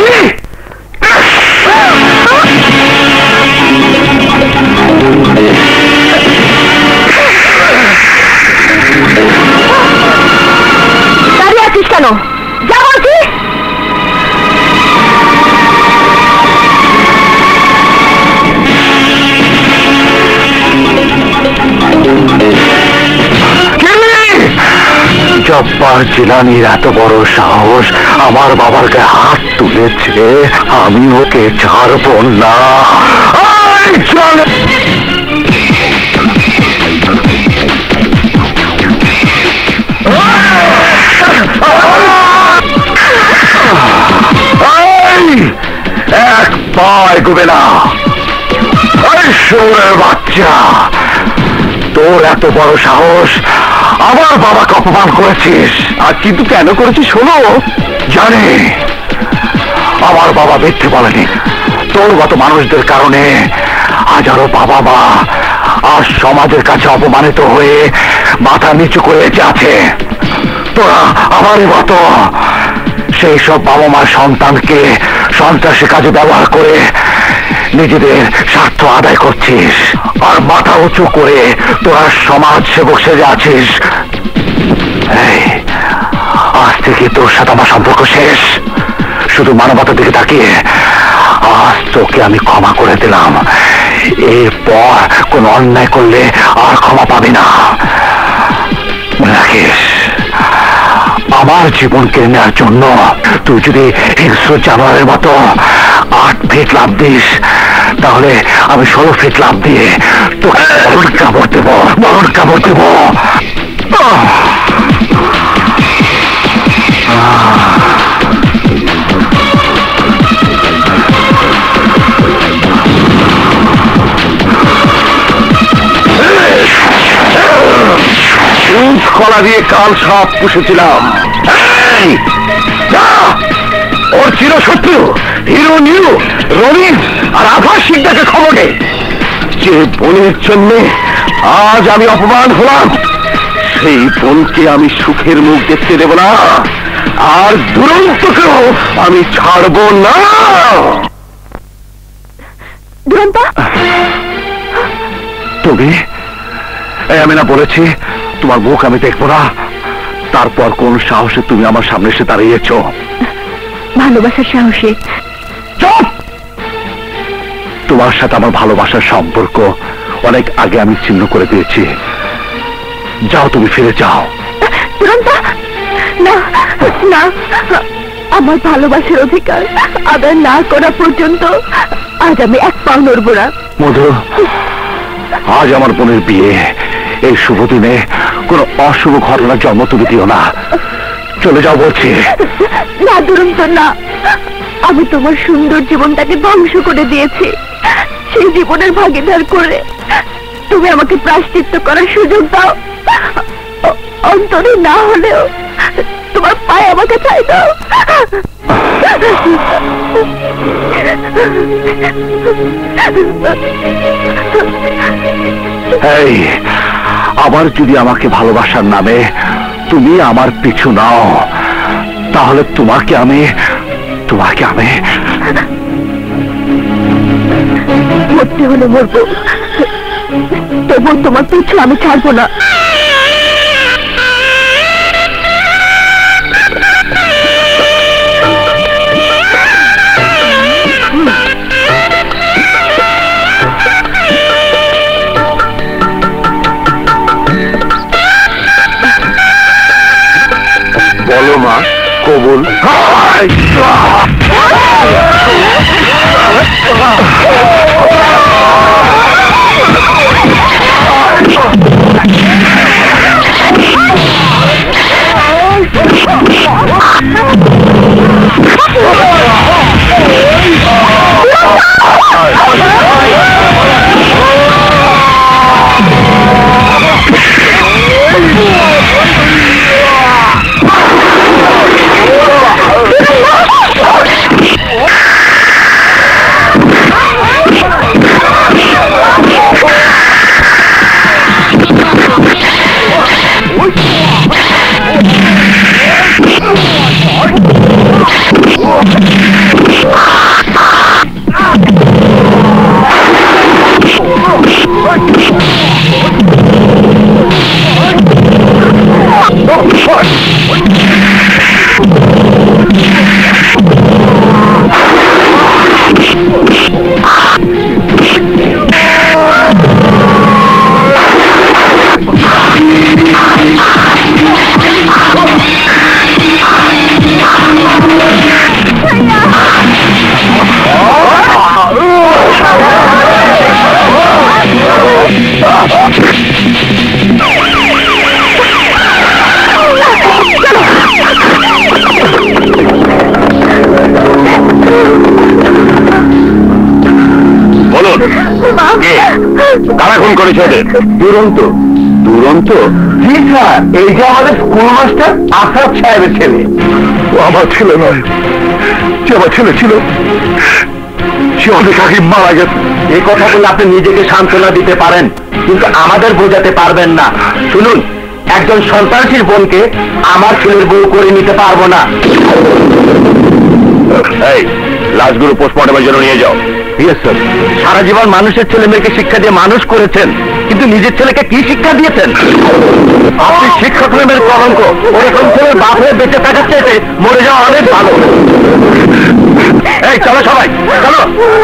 দাঁড়িয়ে আছিস কেন? যা বলছি। জব্বার জিলানির এত বড় সাহস আমার বাবার গায়ে হাত তুলেছে, আমি ওকে ছাড়ব না। এক পা এগোবে না। শুয়োরের বাচ্চা, তোর এত বড় সাহস, আমার বাবাকে অপমান করেছিস। আর কিন্তু কেন করেছিস শোনো। জানি আমার বাবা মিথ্যে বলেনি। তোর মতো মানুষদের কারণে হাজারো বাবা মা আর সমাজের কাছে অপমানিত হয়ে মাথা নিচু করে বেঁচে আছে। তোরা আমারই মতো সেই সব বাবা মার সন্তানকে সন্ত্রাসী কাজে ব্যবহার করে নিজেদের স্বার্থ আদায় করছিস। আর মাথা উঁচু করে তোরা সমাজ সেবক সেজে আছিস। আজ থেকে তোর সাথে আমার সম্পর্ক শেষ। শুধু মানবতার দিকে তাকিয়ে আজ তোকে আমি ক্ষমা করে দিলাম। এরপর কোন অন্যায় করলে আর ক্ষমা পাবি না। মনে রাখিস, আমার জীবন কেড়ে নেওয়ার জন্য তুই যদি হিংস্র জানোয়ারের মতো 8 ফিট লাফ দিস, তাহলে আমি 16 ফিট লাফ দিয়ে তোকে মরণ কামড় দেব, মরণ কামড় দেব। কলা দিয়ে কাল সাপ পুষেছিলাম। ওর চিরশত্রু হিরো নিরু রনিন আর আভাস সিংটাকে খবর দে। যে বোনের জন্য আজ আমি অপমান হলাম, সেই বোনকে আমি সুখের মুখ দেখতে দেব না। আর দুরন্তকেও আমি ছাড়ব না। দুরন্ত, তুমি আমি না বলেছি তোমার মুখ আমি দেখবো না? তারপর কোন সাহসে তুমি আমার সামনে এসে দাঁড়িয়েছ? ভালোবাসার সাহসে। চুপ! তোমার সাথে আমার ভালোবাসার সম্পর্ক অনেক আগে আমি ছিন্ন করে দিয়েছি। যাও, তুমি ফিরে যাও। দুরন্ত, না না, আমার ভালোবাসার অধিকার আদায় না করা পর্যন্ত আজ আমি এক পাও নড়ব না। মধু, আজ আমার বোনের বিয়ে। এই শুভ দিনে কোন অশুভ ঘটনার জন্ম তুমি দিও না। চলে যাও বলছি। না দুরন্ত, না। আমি তোমার সুন্দর জীবনটাকে ধ্বংস করে দিয়েছি। সেই জীবনের ভাগীদার করে তুমি আমাকে প্রায়শ্চিত্ত করার সুযোগ দাও। অন্তরে না হলেও তোমার পায়ে আমাকে চাই দাও। এই, আবার যদি আমাকে ভালোবাসার নামে তুমি আমার পিছু নাও, তাহলে তোমাকে আমি মরতে হলে মরবো, তবুও তোমার পিছু আমি ছাড়বো না। বলো মা, কবুল। কারা খুন করেছে ওদের? দুরন্ত। দুরন্ত? জি স্যার, এই যে আমাদের স্কুল মাস্টার আশরাফ সাহেবের ছেলে। ও আমার ছেলে নয়, সে আমার ছেলে ছিল, সে অনেক আগে মারা গেছে। এই কথা বলে আপনি নিজেকে সান্ত্বনা দিতে পারেন, কিন্তু আমাদের বোঝাতে পারবেন না। শুনুন, একজন সন্ত্রাসীর বোনকে আমার ছেলের বউ করে নিতে পারবো না। এই লাশগুলো পোস্টমর্টমের জন্য নিয়ে যাও। Yes sir. সারা জীবন মানুষের ছেলে মেয়েকে শিক্ষা দিয়ে মানুষ করেছেন, কিন্তু নিজের ছেলেকে কি শিক্ষা দিয়েছেন? আপনি শিক্ষক প্রেমের কলঙ্ক। ওরকম ছেলের বাপ হয়ে বেঁচে থাকার চাইতে মরে যাওয়া অনেক ভালো। এই চলো সবাই, চলো।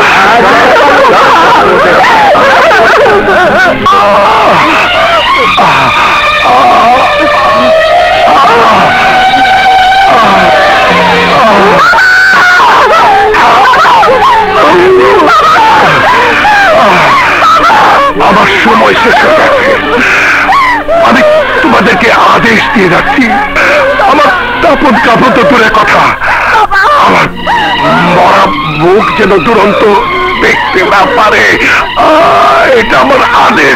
আমার সময় শেষ হয়ে গেছে। আমি তোমাদেরকে আদেশ দিয়ে যাচ্ছি, আমার দাপট কাপড় তো দূরের কথা, আমার মরা মুখ যেন দুরন্ত দেখতে না পারে, এটা আমার আদেশ।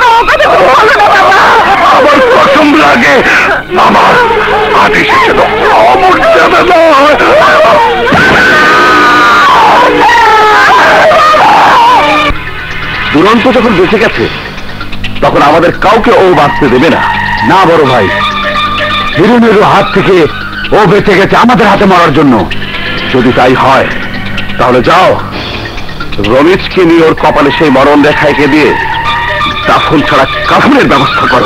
আমার কসম লাগে, আমার আদেশে যেন অমর্যাদা না হয়। দুরন্ত যখন বেঁচে গেছে, তখন আমাদের কাউকে ও বাঁচতে দেবে না। না বড় ভাই, হিরুনের হাত থেকে ও বেঁচে গেছে আমাদের হাতে মারার জন্য। যদি তাই হয়, তাহলে যাও রমেশকে নিয়ে ওর কপালে সেই মরণ রেখা এঁকে দিয়ে দাফন ছাড়া কাফনের ব্যবস্থা করো।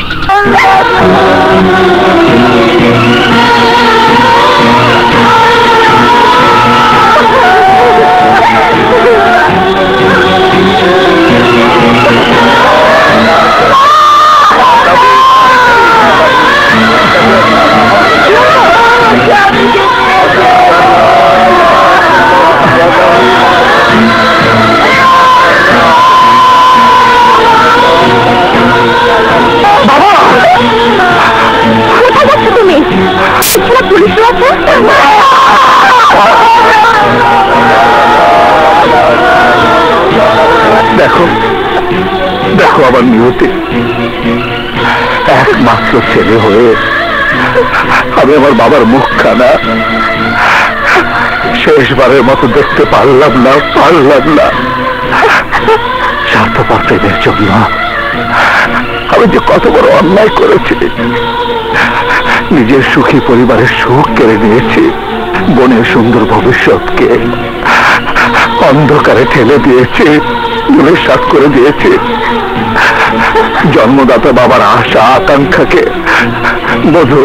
দেখো দেখো, আমার নিয়তি একমাত্র ছেলে হয়ে আমি আমার বাবার মুখখানা শেষবারের মতো দেখতে পারলাম না স্বার্থপর প্রেমের জন্য আমি যে কত বড় অন্যায় করেছি। নিজের সুখী পরিবারের সুখ কেড়ে নিয়েছি, বোনের সুন্দর ভবিষ্যৎকে অন্ধকারে ঠেলে দিয়েছি, ধূলিসাৎ করে দিয়েছি। জন্মদাতা বাবার আশা আকাঙ্ক্ষাকে। মধু,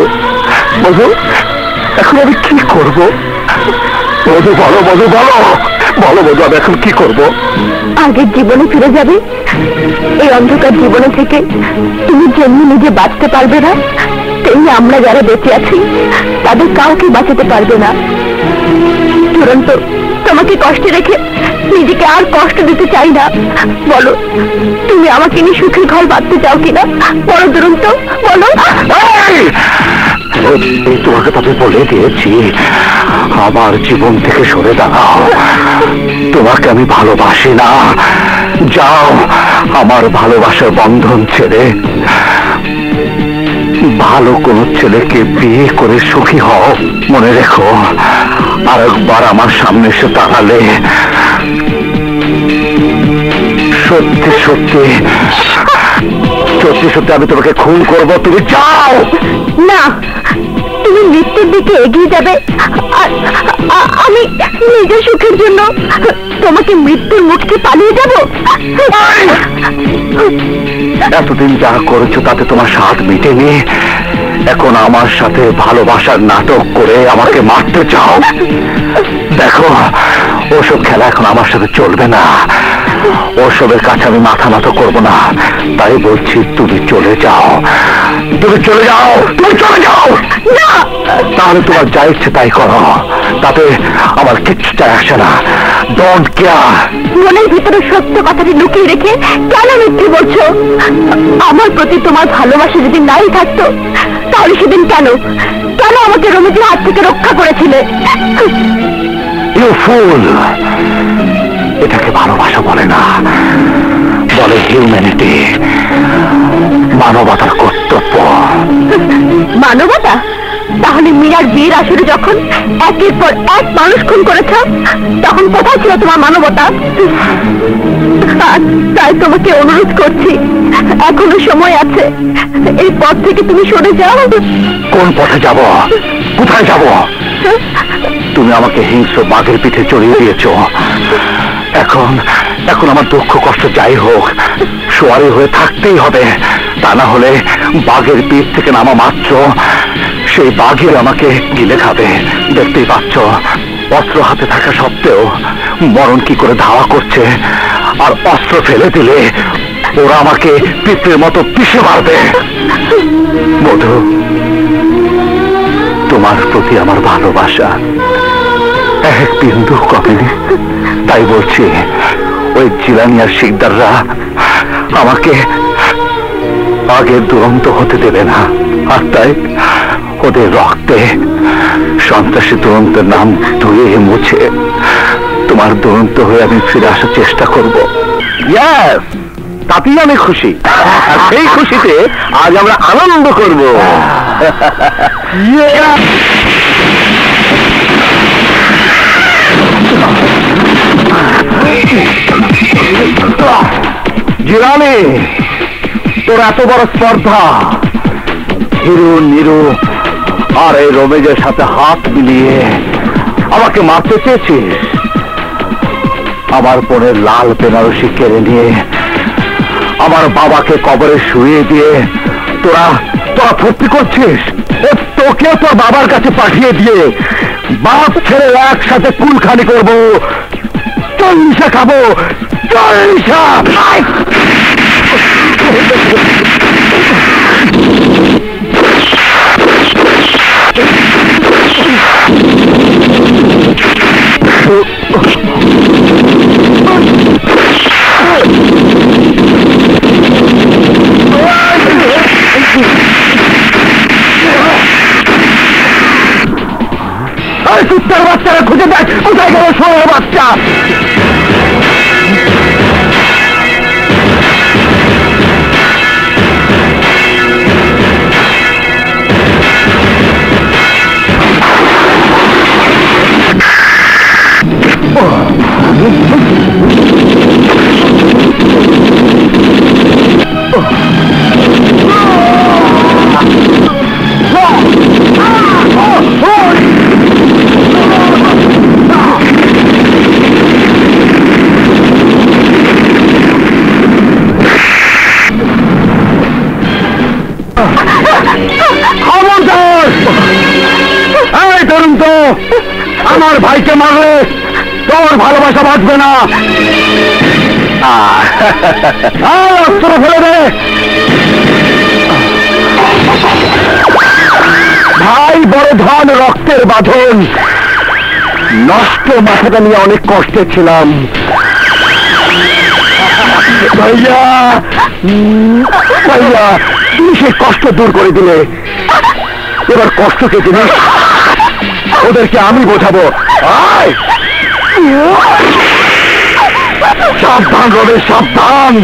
এখন আমি কি করব? মধু বলো, আমি এখন কি করব? আগের জীবনে ফিরে যাবে। এই অন্ধকার জীবনে থেকে তুমি যেমনি নিজে বাঁচতে পারবে না, তেমনি আমরা যারা বেঁচে আছি তাদের কাউকে বাঁচাতে পারবে না। দুরন্ত, তোমাকে কষ্টে রেখে নিজেকে আর কষ্ট দিতে চাই না। বলো, তুমি আমাকে নিয়ে সুখের ঘর বাঁধতে চাও কিনা? বলো দুরন্ত, বলো। তোমাকে তবে বলে দিয়েছি, আমার জীবন থেকে সরে দাঁড়াও। তোমাকে আমি ভালোবাসি না। যাও, আমার ভালোবাসার বন্ধন ছেড়ে ভালো কোন ছেলেকে বিয়ে করে সুখী হও। মনে রেখো, আরেকবার আমার সামনে এসে দাঁড়ালে সত্যি আমি তোমাকে খুন করবো। তুমি যাও না, তুমি মৃত্যুর দিকে এগিয়ে যাবে আর আমি নিজের সুখের জন্য তোমাকে মৃত্যুর মুখে পালিয়ে যাব। এতদিন যা করেছো তাতে তোমার স্বাদ মিটেনি, এখন আমার সাথে ভালোবাসার নাটক করে আমাকে মারতে চাও। দেখো, ওসব খেলা এখন আমার সাথে চলবে না। ওসবের কাছে আমি মাথা নত করবো না। তাই বলছি, তুমি চলে যাও। না, তাহলে তোমার যা ইচ্ছে তাই করো, তাতে আমার কিচ্ছু যায় আসে না। Don't care. মনের ভিতরে সত্য কথাটি লুকিয়ে রেখে কেন মিথ্যে বলছো? আমার প্রতি তোমার ভালোবাসা যদি নাই থাকতো, তাহলে সেদিন কেন আমাকে রমেশের হাত থেকে রক্ষা করেছিলে? You fool! এটাকে ভালোবাসা বলে না, বলে হিউম্যানিটি, মানবতার কর্তব্য। মানবতা? তাহলে মীরার বিয়ের আসরে যখন একের পর এক মানুষ খুন করেছ, তখন কোথায় ছিল তোমার মানবতা? তাই তোমাকে অনুরোধ করছি, এখনো সময় আছে, এই পথ থেকে তুমি সরে যাও। কোন পথে যাব? কোথায় যাব? তুমি আমাকে হিংস্র বাঘের পিঠে চড়িয়ে দিয়েছ। এখন আমার দুঃখ কষ্ট যাই হোক, সোয়ারি হয়ে থাকতেই হবে। তা না হলে বাঘের পিঠ থেকে নামা মাত্র সেই বাঘের আমাকে গিলে খাবে। দেখতেই পাচ্ছ, অস্ত্র হাতে থাকা সত্ত্বেও মরণ কি করে ধাওয়া করছে। আর অস্ত্র ফেলে দিলে ওরা আমাকে পিঁপড়ের মতো পিষে মারবে। মধু, তোমার প্রতি আমার ভালোবাসা এক বিন্দু কমেনি। তাই বলছি, ওই জিলানি আর শিকদাররা আমাকে আগের দুরন্ত হতে দেবে না। আর তাই ওদের রক্তে সন্ত্রাসী দুরন্তের নাম ধুয়ে মুছে তোমার দুরন্ত হয়ে আমি ফিরে আসার চেষ্টা করব। ইয়েস, তাতেই আমি খুশি। আর সেই খুশিতে আজ আমরা আনন্দ করব। জিলানি, তোর এত বড় স্পর্ধা! হিরু নিরু আর এই রমেজের সাথে হাত মিলিয়ে আমাকে মারতে চেয়েছিস। আমার বোনের লাল বেনারসি কেড়ে নিয়ে আমার বাবাকে কবরে শুইয়ে দিয়ে তোরা ফুর্তি করছিস। তোকে তোর বাবার কাছে পাঠিয়ে দিয়ে বাপ ছেড়ে একসাথে কুলখানি করবো, চল্লিশা খাবো, চল্লিশা। কুত্তার বাচ্চারা খুঁজে দেখ, কোথায় গেল সোনার বাচ্চা? আমার ভাইকে মারলে তোর ভালোবাসা বাঁচবে না। অস্ত্র ফেলে দে। ভাই বড় ধন, রক্তের বাঁধন। নষ্ট মাথাটা নিয়ে অনেক কষ্টে ছিলাম ভাইয়া। ভাইয়া তুমি সেই কষ্ট দূর করে দিলে, এবার কষ্টকে তুমি ওদেরকে আমি বোঝাবো। সাবধান রবে, সাবধান।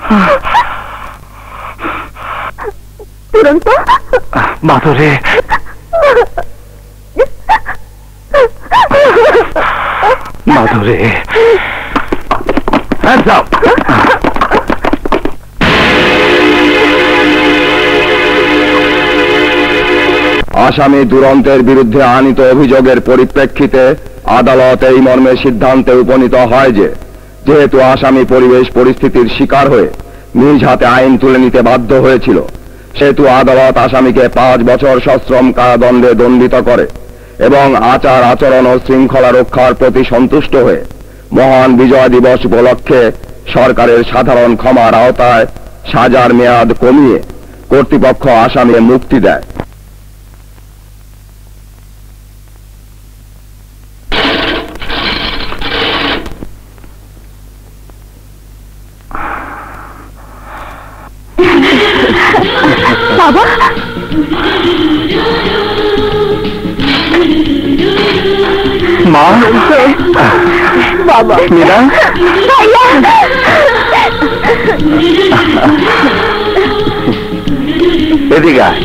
দুরন্ত মাধুরী, মাধুরী, যাও। আসামি দুরন্তের বিরুদ্ধে আনিত অভিযোগের পরিপ্রেক্ষিতে আদালত এই মর্মে সিদ্ধান্তে উপনীত হয় যে যেহেতু আসামি পরিবেশ পরিস্থিতির শিকার হয়ে নিজ হাতে আইন তুলে নিতে বাধ্য হয়েছিল, সেহেতু আদালত আসামিকে 5 বছর সশ্রম কারাদণ্ডে দণ্ডিত করে এবং আচার আচরণ ও শৃঙ্খলা রক্ষার প্রতি সন্তুষ্ট হয়ে মহান বিজয় দিবস উপলক্ষে সরকারের সাধারণ ক্ষমার আওতায় সাজার মেয়াদ কমিয়ে কর্তৃপক্ষ আসামিকে মুক্তি দেয়। বাবা, মা, বাবা, মীরা, ভাইয়া, এদিকে আয়।